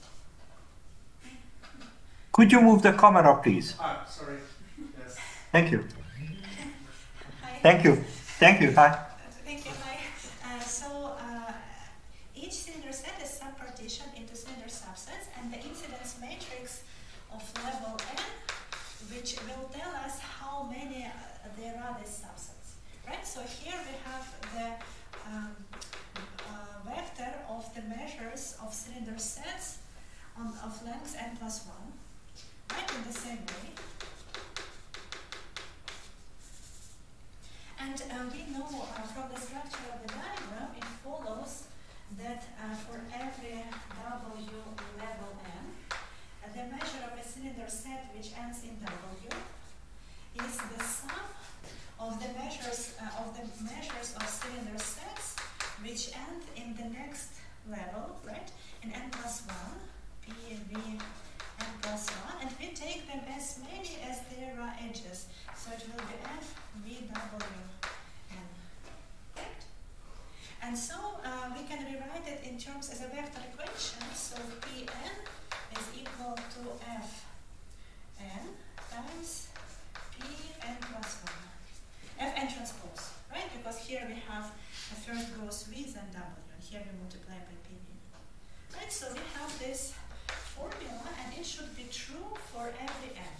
Could you move the camera, please? Ah, sorry. Yes. Thank you. Hi. Thank you. Thank you. Hi. Thank you. Hi. Uh, so uh, each cylinder set is subpartitioned into cylinder subsets, and the incidence matrix of level n, which will tell us how many uh, there are these subsets. Right. So here we have the um, uh, vector of the measures of cylinder sets on of length n plus one. Right, in the same way. And uh, we know uh, from the structure of the diagram, it follows that uh, for every W level n, uh, the measure of a cylinder set which ends in W is the sum of the measures uh, of the measures of cylinder sets which end in the next level, right? In n plus one, P, V, n plus one, and we take them as many as there are edges. So it will be F, V, W, N. Right? And so uh, we can rewrite it in terms as a vector equation. So P n is equal to F n times P n plus one. F n transpose, right? Because here we have the first goes with and W, and here we multiply by P v. Right? So we have this formula, and it should be true for every n.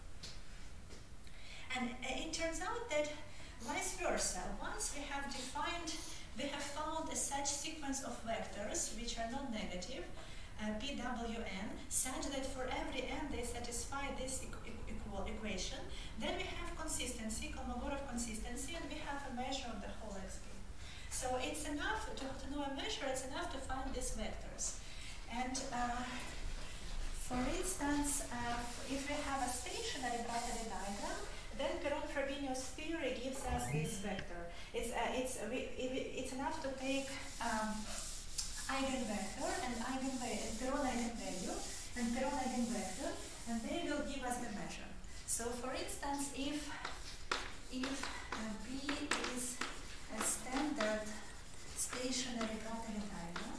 And uh, it turns out that vice versa. Once we have defined, we have found a such sequence of vectors which are not negative, uh, P W n, such that for every n they satisfy this equ equal equation. Then we have consistency, Kolmogorov consistency, and we have a measure of the whole X P. So it's enough to, to know a measure. It's enough to find these vectors. And uh, for instance, uh, if we have a stationary Bratteli diagram, then Perron-Frobenius theory gives us this vector. It's uh, it's uh, we, it, it's enough to take um, eigenvector and eigenvalue, Perron eigenvalue and Perron eigenvector, and they will give us the measure. So, for instance, if if uh, B is a standard stationary Bratteli diagram,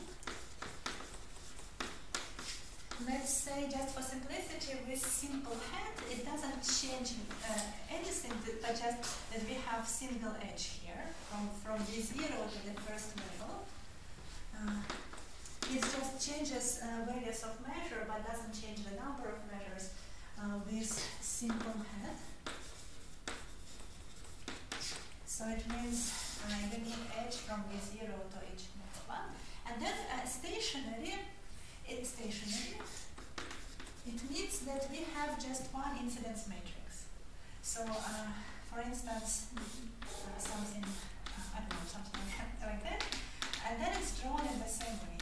let's say, just for simplicity, with simple head, it doesn't change uh, anything, but just that we have single edge here from, from V zero to the first level. Uh, it just changes uh, values of measure, but doesn't change the number of measures uh, with simple head. So it means uh, unique edge from V zero to H next one. And then uh, stationary, it's stationary. It means that we have just one incidence matrix. So, uh, for instance, uh, something, uh, I don't know, something like that, like that, and then it's drawn in the same way.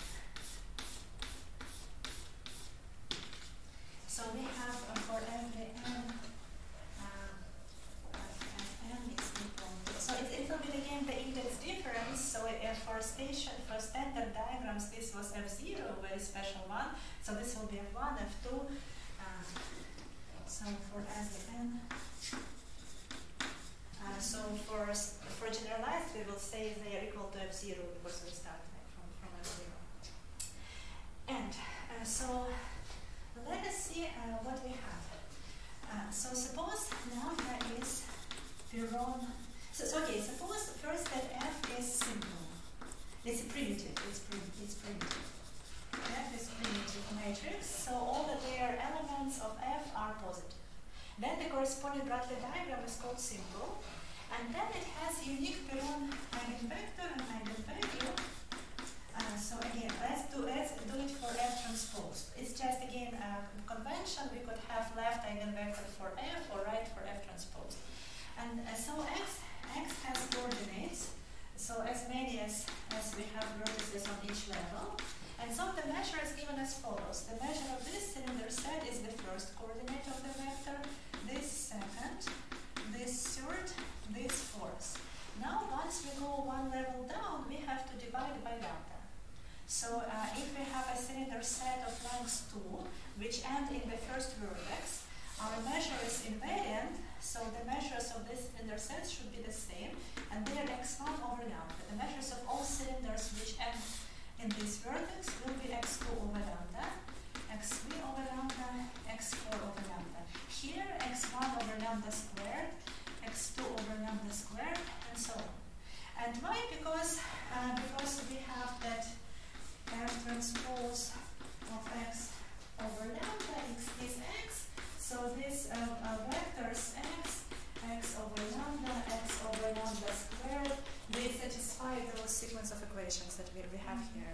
So we have uh, for every n, uh, n is equal to, so it, it will be again the index difference. So uh, for station, for standard diagrams, this was F zero, very special one. So this will be F one, F two. Uh, so for every n, uh, so for for generalized, we will say they are equal to F zero because we start like from from F zero. And uh, so let us see uh, what we have. Uh, so suppose lambda is Perron. So, so okay, suppose first that F is simple. It's primitive. It's primitive. It's primitive. F is primitive matrix. So all the their elements of F are positive. Then the corresponding Bratteli diagram is called simple. And then it has unique Perron eigenvector and eigenvalue. Uh, so again, let's do, let's do it for F transpose. It's just again a convention. We could have left eigenvector for F or right for F transpose. And uh, so X, X has coordinates. So as many as, as we have vertices on each level. And so the measure is given as follows. The measure of this cylinder set is the first coordinate of the vector, this second, this third, this fourth. Now once we go one level down, we have to divide by lambda. So uh, if we have a cylinder set of lengths two, which end in the first vertex, our measure is invariant, so the measures of this cylinder sets should be the same, and they are x one over lambda. The measures of all cylinders which end in this vertex will be x two over lambda, x three over lambda, x four over lambda. Here, x one over lambda squared, x two over lambda squared, and so on. And why? Because, uh, because we have that F transpose of x over lambda x is x. So this uh, uh, vectors x, x over lambda, x over lambda squared, they satisfy those sequence of equations that we, we have here.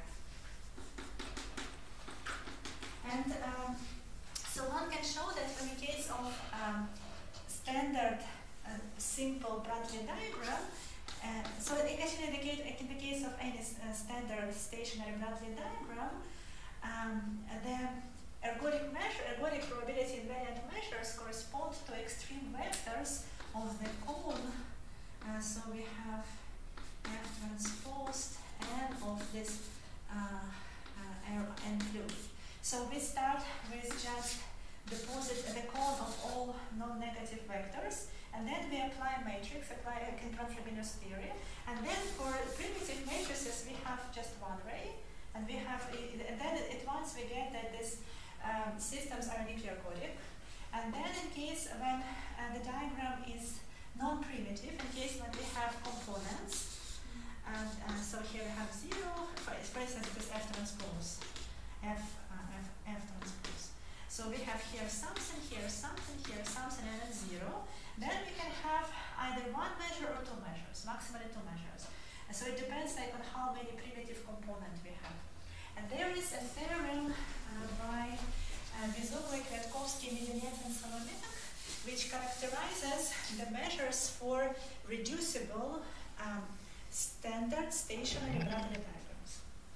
And um, so one can show that in the case of um, standard uh, simple Bratteli diagram, Uh, so actually in the, case, in the case of any uh, standard stationary Bratteli diagram, um, the ergodic measure, ergodic probability invariant measures correspond to extreme vectors of the cone. Uh, so we have F transposed n of this uh, uh, n fluid. So we start with just the, the cone of all non-negative vectors. And then we apply matrix, apply a Kwiatkowski's theory. And then for primitive matrices, we have just one ray. And we have, and then at once we get that these um, systems are uniquely ergodic. And then in case when uh, the diagram is non-primitive, in case when we have components, and uh, so here we have zero, for, for instance, it is F transpose, F, uh, F, F transpose. So we have here something, here something, here something, and then zero. Then we can have either one measure or two measures, maximally two measures. And so it depends like on how many primitive components we have. And there is a theorem uh, by uh, Bezuglyi, Kwiatkowski, Medynets and Solomyak, which characterizes the measures for reducible um, standard stationary Bratteli diagrams.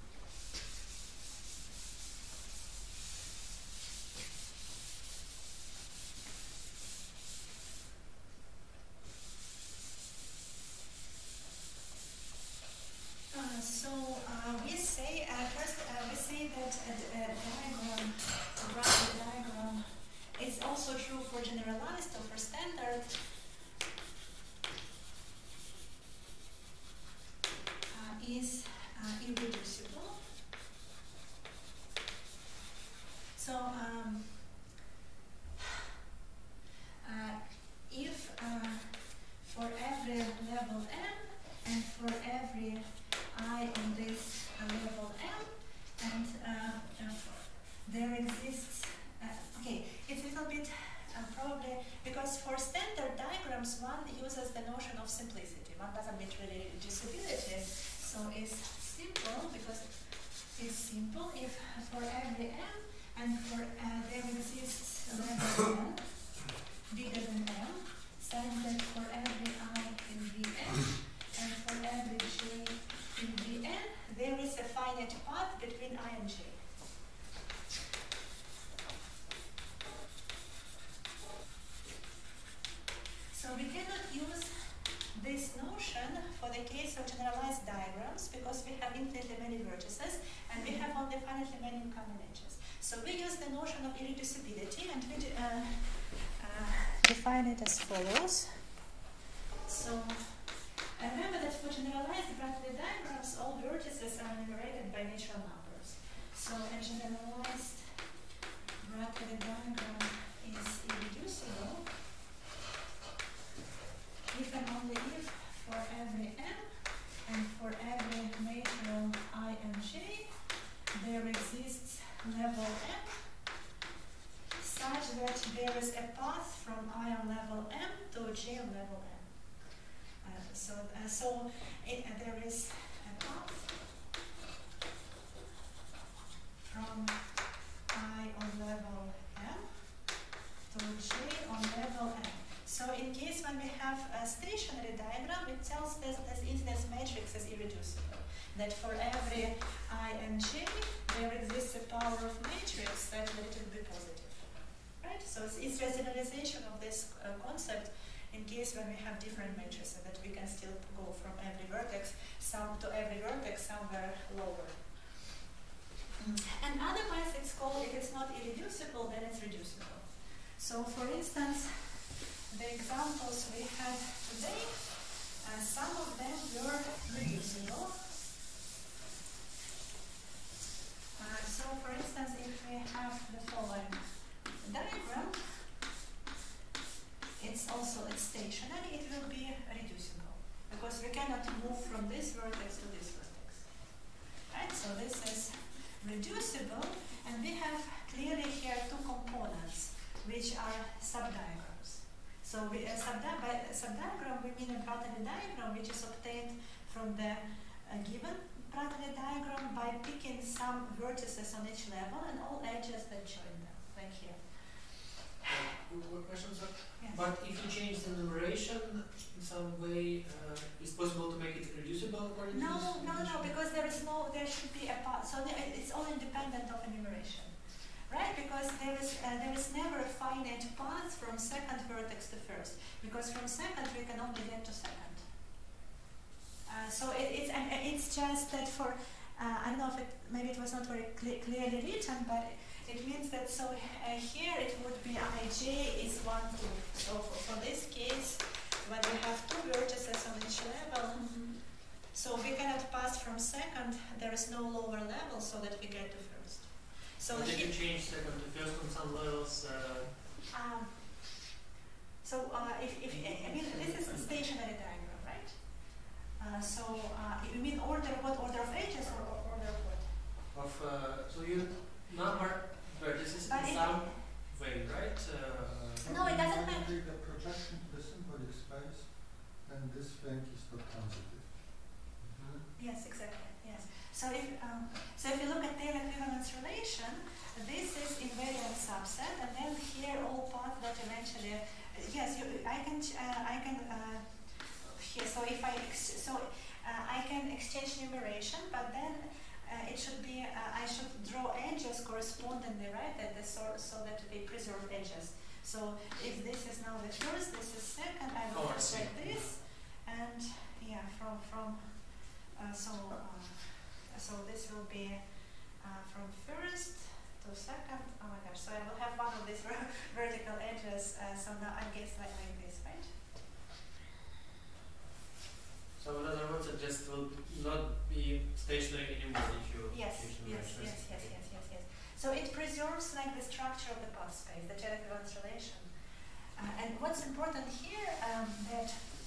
Uh, so uh, we say uh, first uh, we say that a, a diagram, a Bratteli diagram, is also true for generalized or for standard. Uh, is uh, irreducible. So um, uh, if uh, for every level m and for every I in this uh, level m, and uh, uh, there exists, uh, okay, it's a little bit uh, probably, because for standard diagrams one uses the notion of simplicity. One doesn't mean really reducibility, so it's simple because it's simple if for every m and for uh, there exists level n bigger than m, such that for every I in Vn and for every j in Vn, there is a finite path between I and j. So we cannot use this notion for the case of generalized diagrams because we have infinitely many vertices and we have only finitely many incoming edges. So we use the notion of irreducibility and we uh, uh, define it as follows. So remember that for generalized Bratteli diagrams, all vertices are enumerated by natural numbers. So a generalized Bratteli diagram is irreducible if and only if for every m and for every natural I and j, there exists level m such that there is a path from I so uh, so it, uh, there is a path from I on level m to j on level n. So in case when we have a stationary diagram, it tells us that the incidence matrix is irreducible. That for every I and j, there exists a power of matrix that let it be positive. Right? So it's, it's a generalization of this uh, concept in case when we have different matrices, that we can still go from every vertex some to every vertex somewhere lower. Mm. And otherwise it's called, if it's not irreducible, then it's reducible. So for instance, the examples we had today, uh, some of them were reducible. Uh, so for instance, if we have the following diagram, it's also it's stationary, it will be reducible because we cannot move from this vertex to this vertex. Right? So this is reducible, and we have clearly here two components which are subdiagrams. So we, uh, subdi by subdiagram we mean a Bratteli diagram which is obtained from the uh, given Bratteli diagram by picking some vertices on each level and all edges that join them, like here. One question, sir. Yes. But if you change the numeration in some way, uh, it's possible to make it reducible according No, to this? no, no, because there is no, there should be a path. So the, it's all independent of enumeration, right? Because there is uh, there is never a finite path from second vertex to first, because from second we can only get to second. Uh, so it, it's and it's just that for uh, I don't know if it maybe it was not very cle clearly written, but. It means that so uh, here it would be ij is one, two. So for, for this case, when we have two vertices on each level, mm-hmm. so we cannot pass from second, there is no lower level so that we get to first. So but if you change second to first on some levels, uh, um, so uh, if, if I mean this is a stationary diagram, right? Uh, so uh, you mean order what order of edges or, or order of what? Of uh, so you number vertices But in some way, right? Uh, no, it doesn't matter. Take the projection to the symbolic space, and this thing is not transitive. mm-hmm. Yes, exactly. Yes. So if um, so, if you look at Taylor equivalence relation, this is invariant subset, and then here all paths that eventually. Uh, yes, you, I can. Uh, I can. Uh, here, so if I ex so uh, I can exchange numeration, but then. Uh, it should be, uh, I should draw edges correspondingly, right, at the source so that we preserve edges. So if this is now the first, this is second, I will Oh, have I like this, and yeah, from, from uh, so, uh, so this will be uh, from first to second, oh my gosh, so I will have one of these ver vertical edges, uh, so now I guess like, like this, right? So in other words, it just will not be stationary anymore if you Yes, change yes, numeration. yes, yes, yes, yes, yes. So it preserves like the structure of the path space, the Taylor equivalence relation. Uh, and what's important here um, that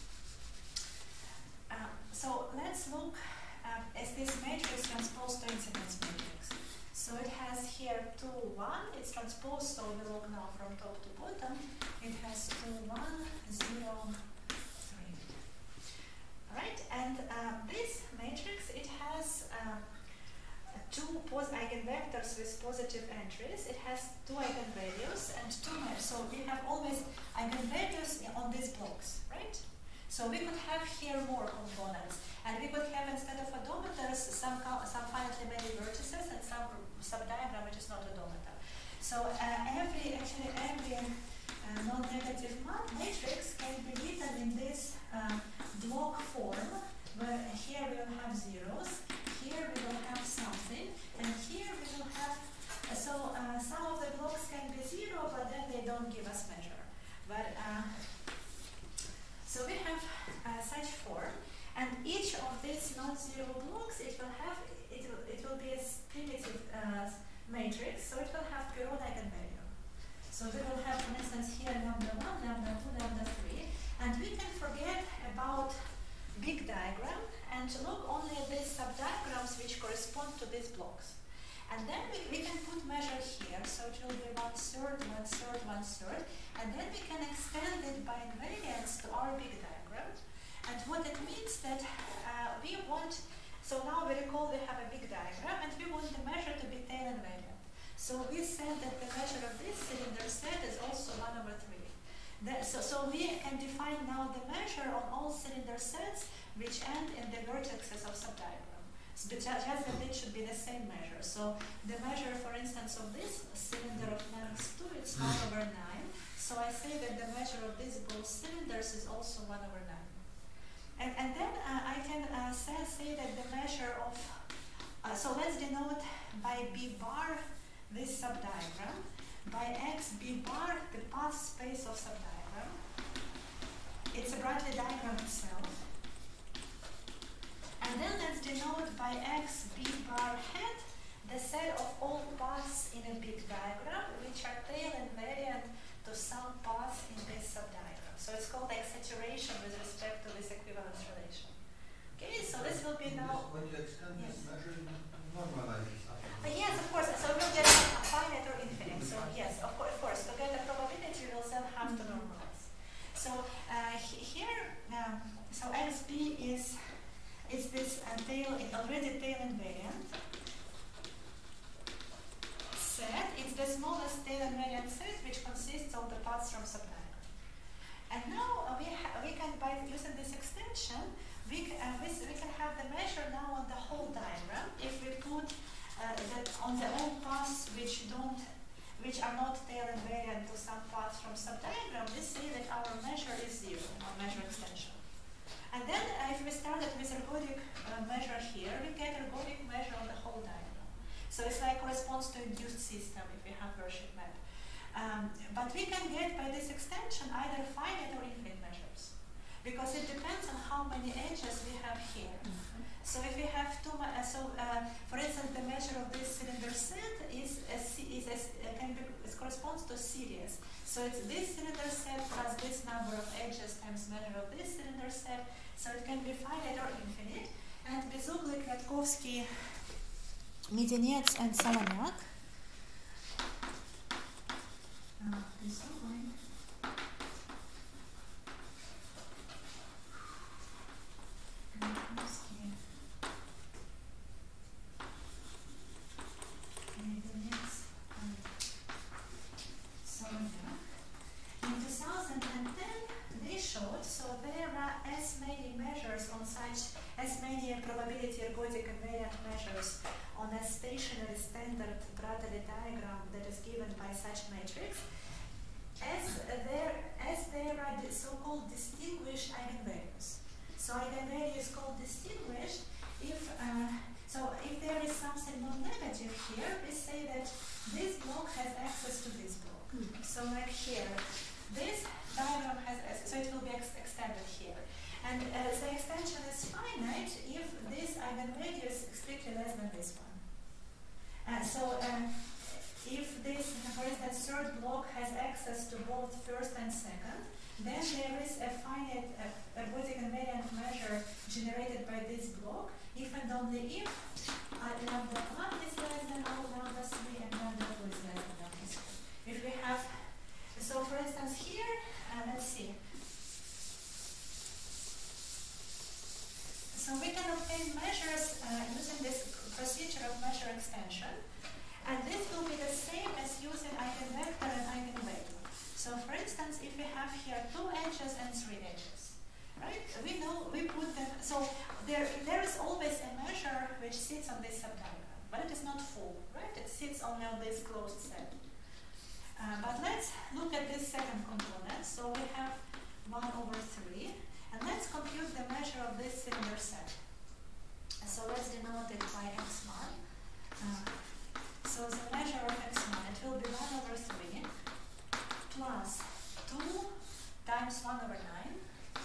uh, so let's look uh, as this matrix transposed to incidence matrix. So it has here two, one, it's transposed, so we look now from top to bottom. It has two, one, zero, three. Right, and uh, this matrix, it has uh, two pos eigenvectors with positive entries. It has two eigenvalues and two maps. So we have always eigenvalues on these blocks, right? So we could have here more components, and we could have instead of odometers some some finitely many vertices and some subdiagram which is not odometer. So uh, every actually every uh, non-negative matrix can be written in this uh, block form, where here we will have zeros, here we will have something, and here we will have, uh, so uh, some of the blocks can be zero, but then they don't give us measure. But uh, so we have uh, such form, and each of these non-zero blocks, it will have, it will, it will be a primitive uh, matrix, so it will have pure eigenvalue. So we will have, for instance, here lambda one, lambda two, lambda three, and we can forget about big diagram and look only at these subdiagrams which correspond to these blocks. And then we, we can put measure here, so it will be one third, one third, one third, and then we can extend it by invariance to our big diagram. And what that uh, we want, so now we recall we have a big diagram and we want the measure to be tail invariant. So we said that the measure of this cylinder set is also one over three. That, so, so we can define now the measure on all cylinder sets which end in the vertices of subdiagram. So just that it should be the same measure. So the measure, for instance, of this cylinder of length two, it's one over nine. So I say that the measure of these both cylinders is also one over nine. And, and then uh, I can uh, say, say that the measure of, uh, so let's denote by B bar this subdiagram, by X B bar the path space of subdiagram. It's a Bratteli diagram itself. And then let's denote by X B bar hat the set of all paths in a big diagram which are tail invariant to some path in this subdiagram. So it's called like saturation with respect to this equivalence relation. Okay, so this will be now. When you extend yes. this measure, it normalizes. Uh, yes, of course. So we'll get a finite or infinite. So yes, of course, of course. To get the probability, we'll then have to normalize. So uh, he here, um, so X B is is this uh, tail already tail invariant set. It's the smallest tail invariant set which consists of the paths from subdiagram. And now uh, we we can by using this extension we uh, we, we can have the measure now on the whole diagram if we put uh, that on the all paths which don't which are not tail invariant to some paths from subdiagram, we say that our measure is zero, our measure extension. And then uh, if we started with ergodic uh, measure here, we get ergodic measure on the whole diagram. So it's like corresponds to induced system if we have Vershik map. Um, but we can get by this extension either finite or infinite measures, because it depends on how many edges we have here. So if we have two, uh, so uh, for instance, the measure of this cylinder set is a, is a, uh, can be, it corresponds to series. So it's this cylinder set plus this number of edges times measure of this cylinder set. So it can be finite or infinite. And Bezuglyi, Kwiatkowski, Medynets and Solomyak. Uh, Bezuglyi. Kwiatkowski. Medynets and Solomyak. In two thousand ten, they showed, so there are as many measures on such, as many probability ergodic invariant measures on a stationary standard Bratteli diagram that is given by such matrix, as there, as there are the so-called distinguished eigenvalues. So eigenvalue is called distinguished if, uh, so if there is something non-negative here, we say that this block has access to this block. Mm. So like here, this diagram has, so it will be ex extended here. And uh, the extension is finite if this eigenvalue is strictly less than this one. Uh, so uh, if this, for instance, third block has access to both first and second, then there is a finite uh, ergodic invariant measure generated by this block, if and only if uh, lambda one is less than all lambda three and lambda two is less than lambda three. If we have, so for instance here, uh, let's see. So we can obtain measures uh, using this procedure of measure extension, and this will be the same as using eigenvector and eigenvalue. So for instance, if we have here two edges and three edges, right? We know, we put them, so there, there is always a measure which sits on this subdiagram, but it is not full, right? It sits only on this closed set. Uh, but let's look at this second component. So we have one over three, and let's compute the measure of this cylinder set. So let's denote it by x one. Uh, so the measure of x one, it will be one over three plus two times one over nine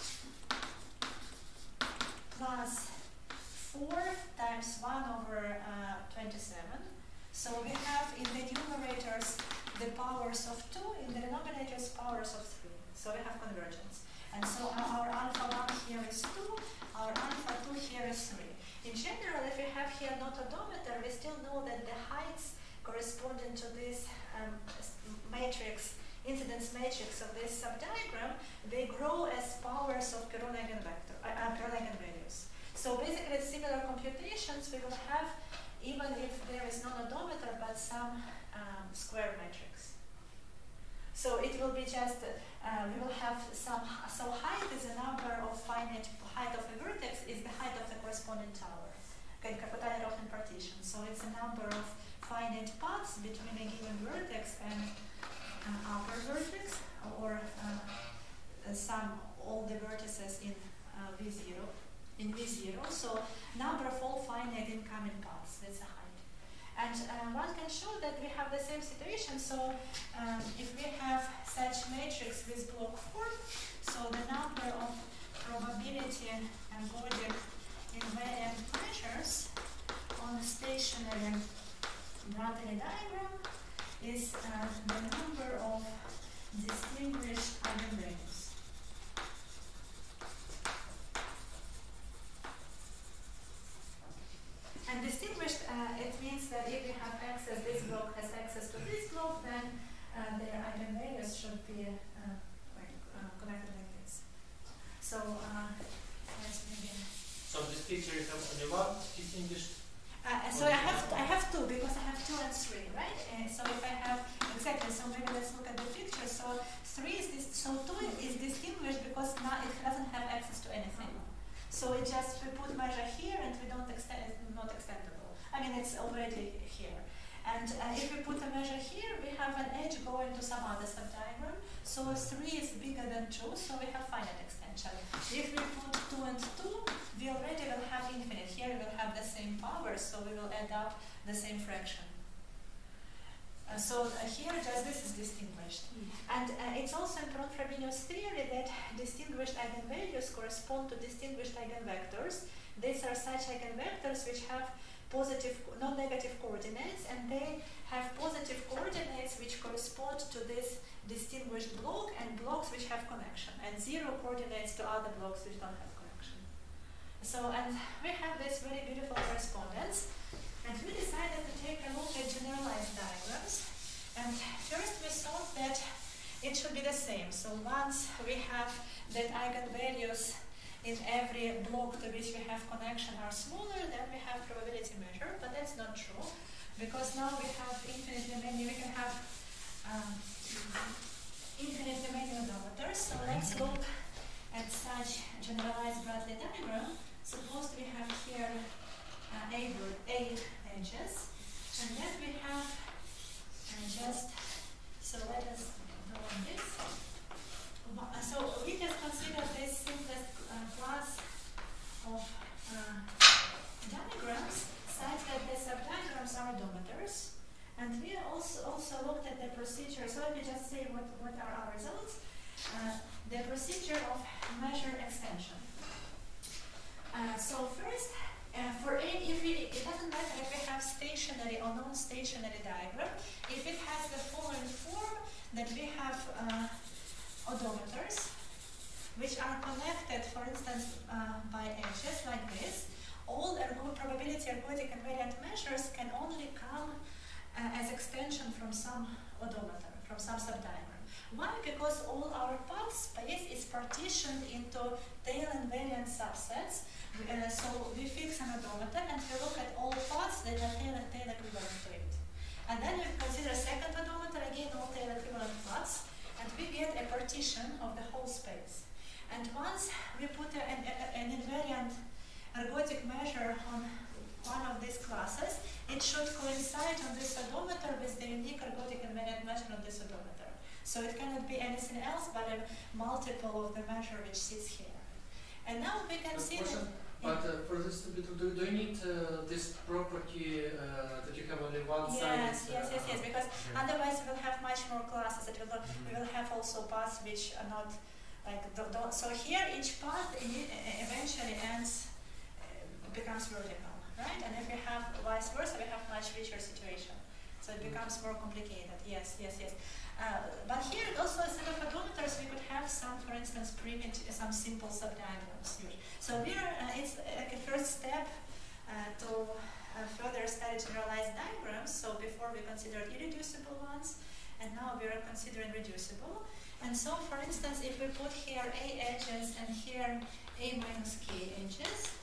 plus four times one over uh, twenty-seven. So we have in the numerators the powers of two, in the denominators powers of three. So we have convergence. And so our, our alpha one here is two, our alpha two here is three. In general, if we have here not odometer, we still know that the heights corresponding to this um, matrix, incidence matrix of this subdiagram, they grow as powers of Perron eigenvector, uh, uh, Perron eigenvalues. So basically similar computations we will have even if there is no odometer but some um, square matrix. So it will be just, uh, we will have some, so height is a number of finite, height of a vertex is the height of the corresponding tower. Okay, Karpel-Rofin partition. So it's a number of finite paths between a given vertex and uh, upper vertex, or uh, some, all the vertices in uh, V zero. In V zero, so number of all finite incoming paths, that's a height. And uh, one can show that we have the same situation, so um, if we have such matrix with block form, so the number of probability ergodic invariant measures on a stationary Bratteli diagram is uh, the number of distinguished eigenvalues. And distinguished, uh, it means that if we have access, this block has access to this block, then uh, their eigenvalues should be uh, like, uh, connected like this. So uh, let's maybe. So this picture you have only one distinguished. Uh, so I have I have two because I have two and three, right? Uh, so if I have exactly, so maybe let's look at the picture. So three is this. So two is distinguished because now it doesn't have access to anything. So it just, we put measure here and we don't extend, it's not extendable. I mean, it's already here. And uh, if we put a measure here, we have an edge going to some other subdiagram. So three is bigger than two, so we have finite extension. If we put two and two, we already will have infinite. Here we will have the same power, so we will add up the same fraction. Uh, so uh, here just this is distinguished. Mm. And uh, it's also in Frobenius theory that distinguished eigenvalues correspond to distinguished eigenvectors. These are such eigenvectors which have positive, non-negative coordinates, and they have positive coordinates which correspond to this distinguished block and blocks which have connection, and zero coordinates to other blocks which don't have connection. So, and we have this very beautiful correspondence. And we decided to take a look at generalized diagrams. And first we thought that it should be the same. So once we have that eigenvalues in every block to which we have connection are smaller, then we have probability measure. But that's not true, because now we have infinitely many, we can have um, infinitely many odometers. So let's look at such generalized Bratteli diagram. Suppose we have here uh, a, a edges, and then we have uh, just, so let us do this. So we can consider this simplest uh, class of uh, diagrams such that the subdiagrams are odometers, and we also also looked at the procedure. So let me just say what, what are our results. Uh, the procedure of measure extension. Uh, so first, Uh, for any, if we, it doesn't matter if we have stationary or non-stationary diagram. If it has the following form, then we have uh, odometers, which are connected, for instance, uh, by edges like this. All ergo probability ergodic invariant measures can only come uh, as extension from some odometer, from some subdiagram. Why? Because all our path space is partitioned into tail invariant subsets. Uh, so we fix an odometer and we look at all paths that are tail and tail equivalent to it. And then we consider second odometer, again all tail equivalent paths, and we get a partition of the whole space. And once we put a, an, a, an invariant ergodic measure on one of these classes, it should coincide on this odometer with the unique ergodic invariant measure on this odometer. So it cannot be anything else but a multiple of the measure which sits here. And now we can see that. But uh, for this to be true, do, do you need uh, this property uh, that you have only one yes, side? Yes, yes, yes, yes, because okay. Otherwise we will have much more classes. That will, mm-hmm. We will have also paths which are not like, do, do, so here each path eventually ends, uh, becomes vertical, right? And if we have vice versa, we have much richer situation. So it becomes more complicated, yes, yes, yes. Uh, but here also instead of odometers, we could have some, for instance, primitive, some simple subdiagrams here. So we're, uh, it's like a first step uh, to uh, further study generalized diagrams. So before we considered irreducible ones, and now we are considering reducible. And so, for instance, if we put here A edges and here A minus K edges,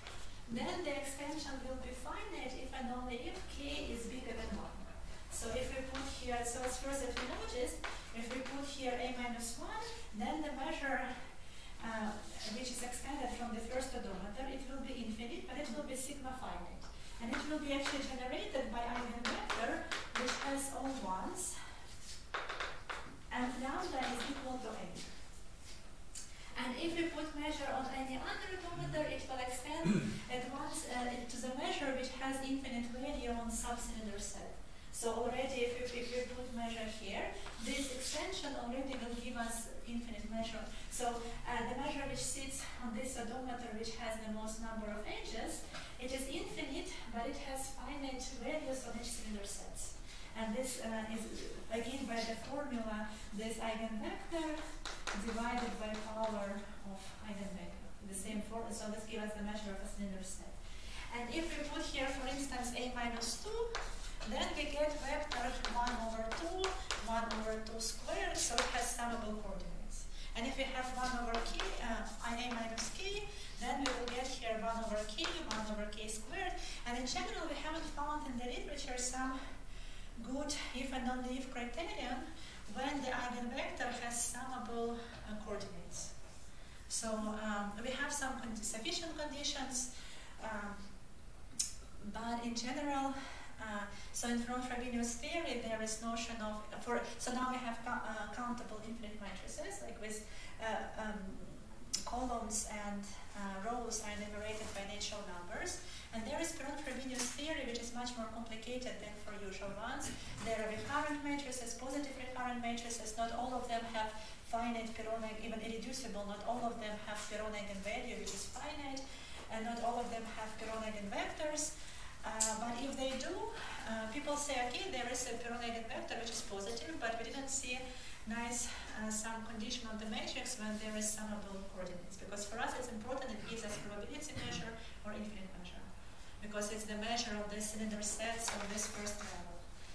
then the extension will be finite if and only if k is bigger than one. So if we put here, so as first that we noticed, if we put here a minus one, then the measure uh, which is extended from the first odometer, it will be infinite, but it will be sigma finite. And it will be actually generated by eigenvector, which has all ones, and lambda is equal to n. And if we put measure on any other odometer, it will extend at once uh, to the measure which has infinite value on subcylinder set. So already, if we, if we put measure here, this extension already will give us infinite measure. So uh, the measure which sits on this odometer, which has the most number of edges, it is infinite, but it has finite values on each cylinder sets. And this uh, is, again, by the formula, this eigenvector divided by power of eigenvalue. The same formula, so this gives us the measure of a cylinder set. And if we put here, for instance, a minus two, then we get vector one over two, one over two squared, so it has summable coordinates. And if we have one over k, uh, a minus k, then we will get here one over k, one over k squared. And in general, we haven't found in the literature some good if and only if criterion when the eigenvector has summable uh, coordinates. So um, we have some con sufficient conditions, um, but in general, Uh, so in from Frobenius theory, there is notion of, uh, for so now we have co uh, countable infinite matrices, like with uh, um, columns and uh, rows are enumerated by natural numbers. And there is from Frobenius theory, which is much more complicated than for usual ones. There are recurrent matrices, positive recurrent matrices. Not all of them have finite Perron, even irreducible. Not all of them have Perron eigenvalue, which is finite, and not all of them have Perron eigenvectors. Uh, but if they do, uh, people say, okay, there is a Perron eigenvector which is positive, but we didn't see nice uh, some condition on the matrix when there is summable coordinates. Because for us it's important, it gives us probability measure or infinite measure. Because it's the measure of the cylinder sets of this first level.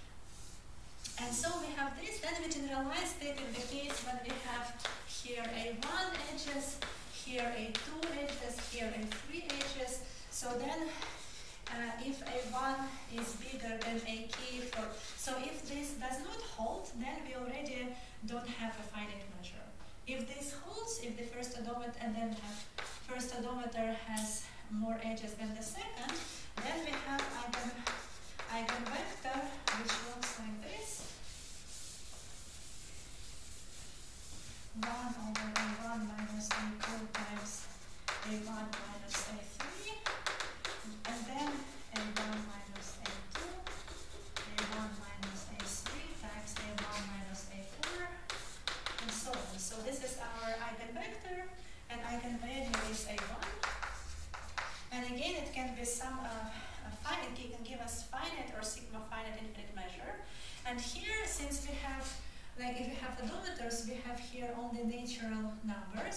And so we have this, then we generalize it in the case when we have here a one edges, here a two edges, here a three edges. So then Uh, if a one is bigger than a k for, so if this does not hold, then we already don't have a finite measure. If this holds, if the first odometer and then have first odometer has more edges than the second, then we have eigen, eigenvector which looks like this. one over a one minus a two times a one minus a three. And then a one minus a two, a one minus a three times a one minus a four, and so on. So this is our eigenvector, and eigenvalue is a one. And again, it can be some uh, a finite, it can give us finite or sigma finite infinite measure. And here, since we have, like if we have odometers, we have here only natural numbers.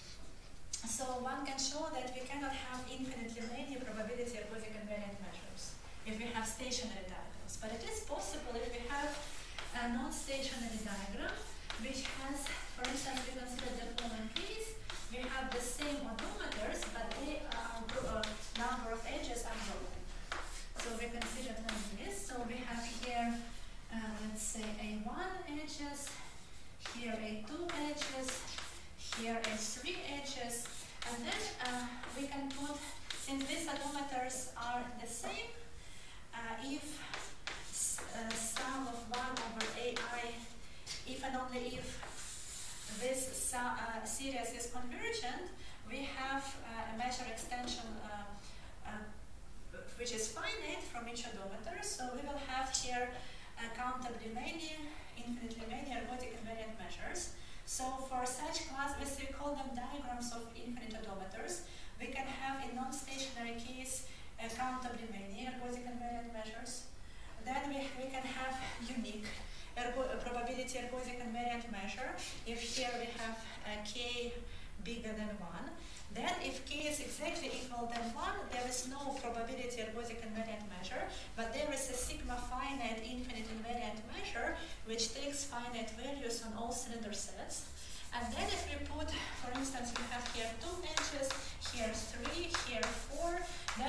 So one can show that we cannot have infinitely many probability ergodic invariant measures if we have stationary diagrams. But it is possible if we have a non-stationary diagram which has, for instance, we consider the following case, we have the same odometers, but they are, uh, number of edges are broken. So we consider them this. So we have here, uh, let's say a one edges, here a two edges, here is three edges, and then uh, we can put, since these odometers are the same, uh, if uh, sum of one over A I, if and only if this uh, series is convergent, we have uh, a measure extension uh, uh, which is finite from each odometer. So we will have here uh, countably many, infinitely many ergodic invariant measures. So for such classes, we call them diagrams of infinite odometers. We can have in non-stationary case uh, countably many ergodic invariant measures. Then we, we can have unique ergo probability ergodic invariant measure. If here we have uh, k bigger than one, then if k is exactly equal than one, there is no probability ergodic invariant measure, but there is a sigma finite infinite invariant measure which takes finite values on all cylinder sets. And then if we put, for instance, we have here two edges, here three, here four, then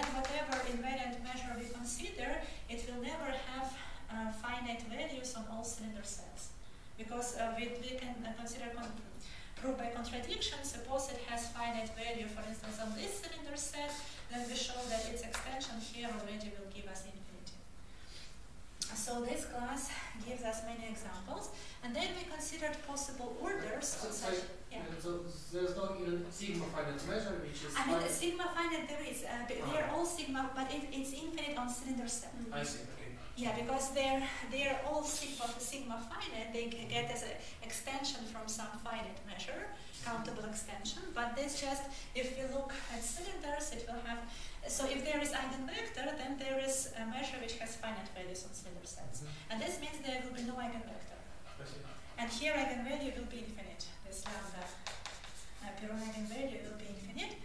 finite values on all cylinder sets. Because uh, we, we can uh, consider con prove by contradiction, suppose it has finite value, for instance, on this cylinder set, then we show that its extension here already will give us infinity. So this class gives us many examples, and then we considered possible orders. So, on sorry, such, yeah. so there's no even sigma finite measure, which is. I mean, finite. sigma finite there is. Uh, they Uh-huh. are all sigma, but it, it's infinite on cylinder set. Mm-hmm. I see. Okay. Yeah, because they're they're all sigma sigma finite. They can get as an extension from some finite measure, countable extension. But this just, if we look at cylinders, it will have. So if there is eigenvector, then there is a measure which has finite values on cylinder sets, Mm-hmm. and this means there will be no eigenvector. I see. And here eigenvalue will be infinite. This lambda uh, Piron eigenvalue will be infinite.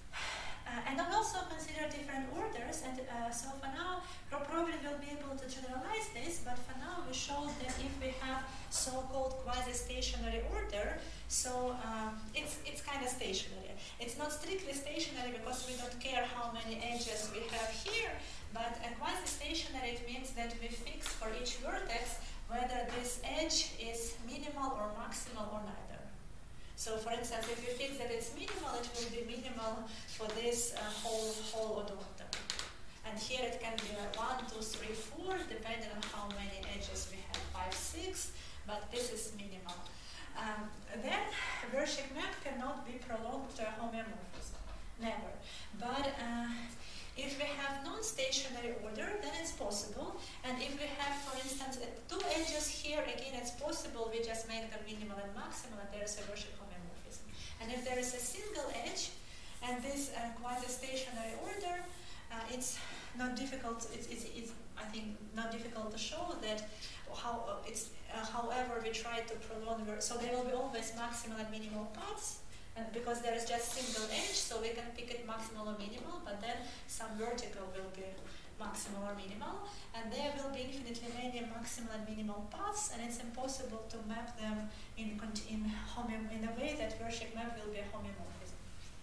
Uh, and I'll also consider different orders, and uh, so for now, we probably will be able to generalize this, but for now we showed that if we have so-called quasi-stationary order, so um, it's, it's kind of stationary. It's not strictly stationary because we don't care how many edges we have here, but a quasi-stationary, it means that we fix for each vertex whether this edge is minimal or maximal or neither. So for instance, if you fix that it's minimal, it will be minimal for this uh, whole, whole odometer. And here it can be uh, one, two, three, four, depending on how many edges we have, five, six, but this is minimal. Um, then Vershik map cannot be prolonged to a homeomorphism, never. But uh, if we have non-stationary order, then it's possible. And if we have, for instance, uh, two edges here, again, it's possible. We just make them minimal and maximal, and there is a Vershik homeomorphism. And if there is a single edge, and this uh, quasi-stationary order, uh, it's not difficult. It's, it's, it's, I think, not difficult to show that. How uh, it's. Uh, however, we try to prolong. So there will be always maximal and minimal paths. And because there is just single edge, so we can pick it maximal or minimal, but then some vertical will be maximal or minimal, and there will be infinitely many maximal and minimal paths, and it's impossible to map them in in, in a way that Vershik map will be a homeomorphism.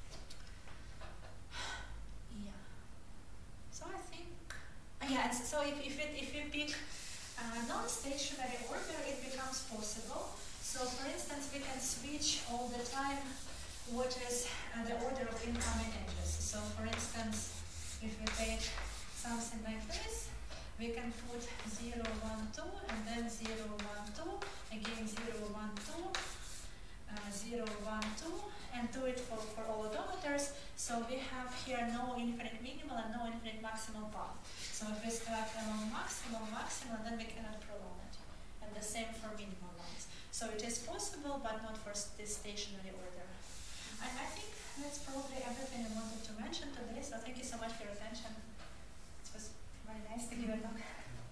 Yeah. So I think, uh, yeah. And so if if it, if you pick uh, non-stationary order, it becomes possible. So for instance, we can switch all the time what is uh, the order of incoming edges. So for instance, if we take something like this, we can put zero, one, two, and then zero, one, two, again zero, one, two, uh, zero, one, two, and do it for, for all odometers. So we have here no infinite minimal and no infinite maximal path. So if we start along maximal, maximal, then we cannot prolong it. And the same for minimal ones. So it is possible, but not for this stationary order. I, I think that's probably everything I wanted to mention today, so thank you so much for your attention. It was very nice to give a talk.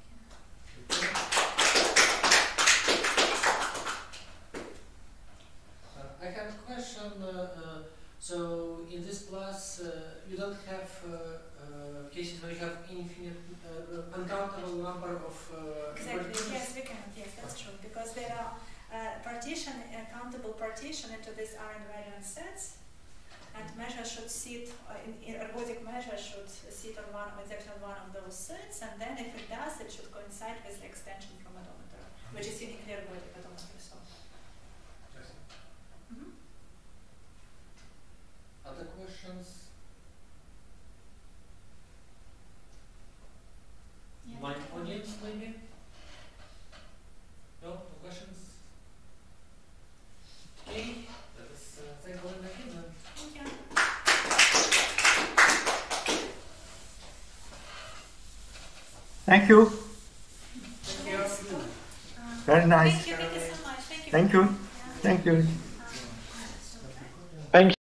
Uh, I have a question. Uh, uh, so in this class, uh, you don't have uh, uh, cases where you have infinite, uh, uncountable number of. Uh, Exactly. vertices? Yes, we can. Yes, that's true. Because there are uh, partition, uh, countable partition into these R invariant sets. And measure should sit, uh, in, in ergodic measure should sit on one, exactly on one of those sets, and then if it does, it should coincide with the extension from odometer, which is uniquely ergodic odometer. So. Yes. Mm-hmm. Other questions? Yeah. My audience, maybe? No? No questions? Okay. Let us uh, thank Olena again. Thank you. Thank you. Thank you. Uh, Very nice. Thank you. Thank you so much. Thank you. Thank you. Yeah. Thank you. Uh, Thank you.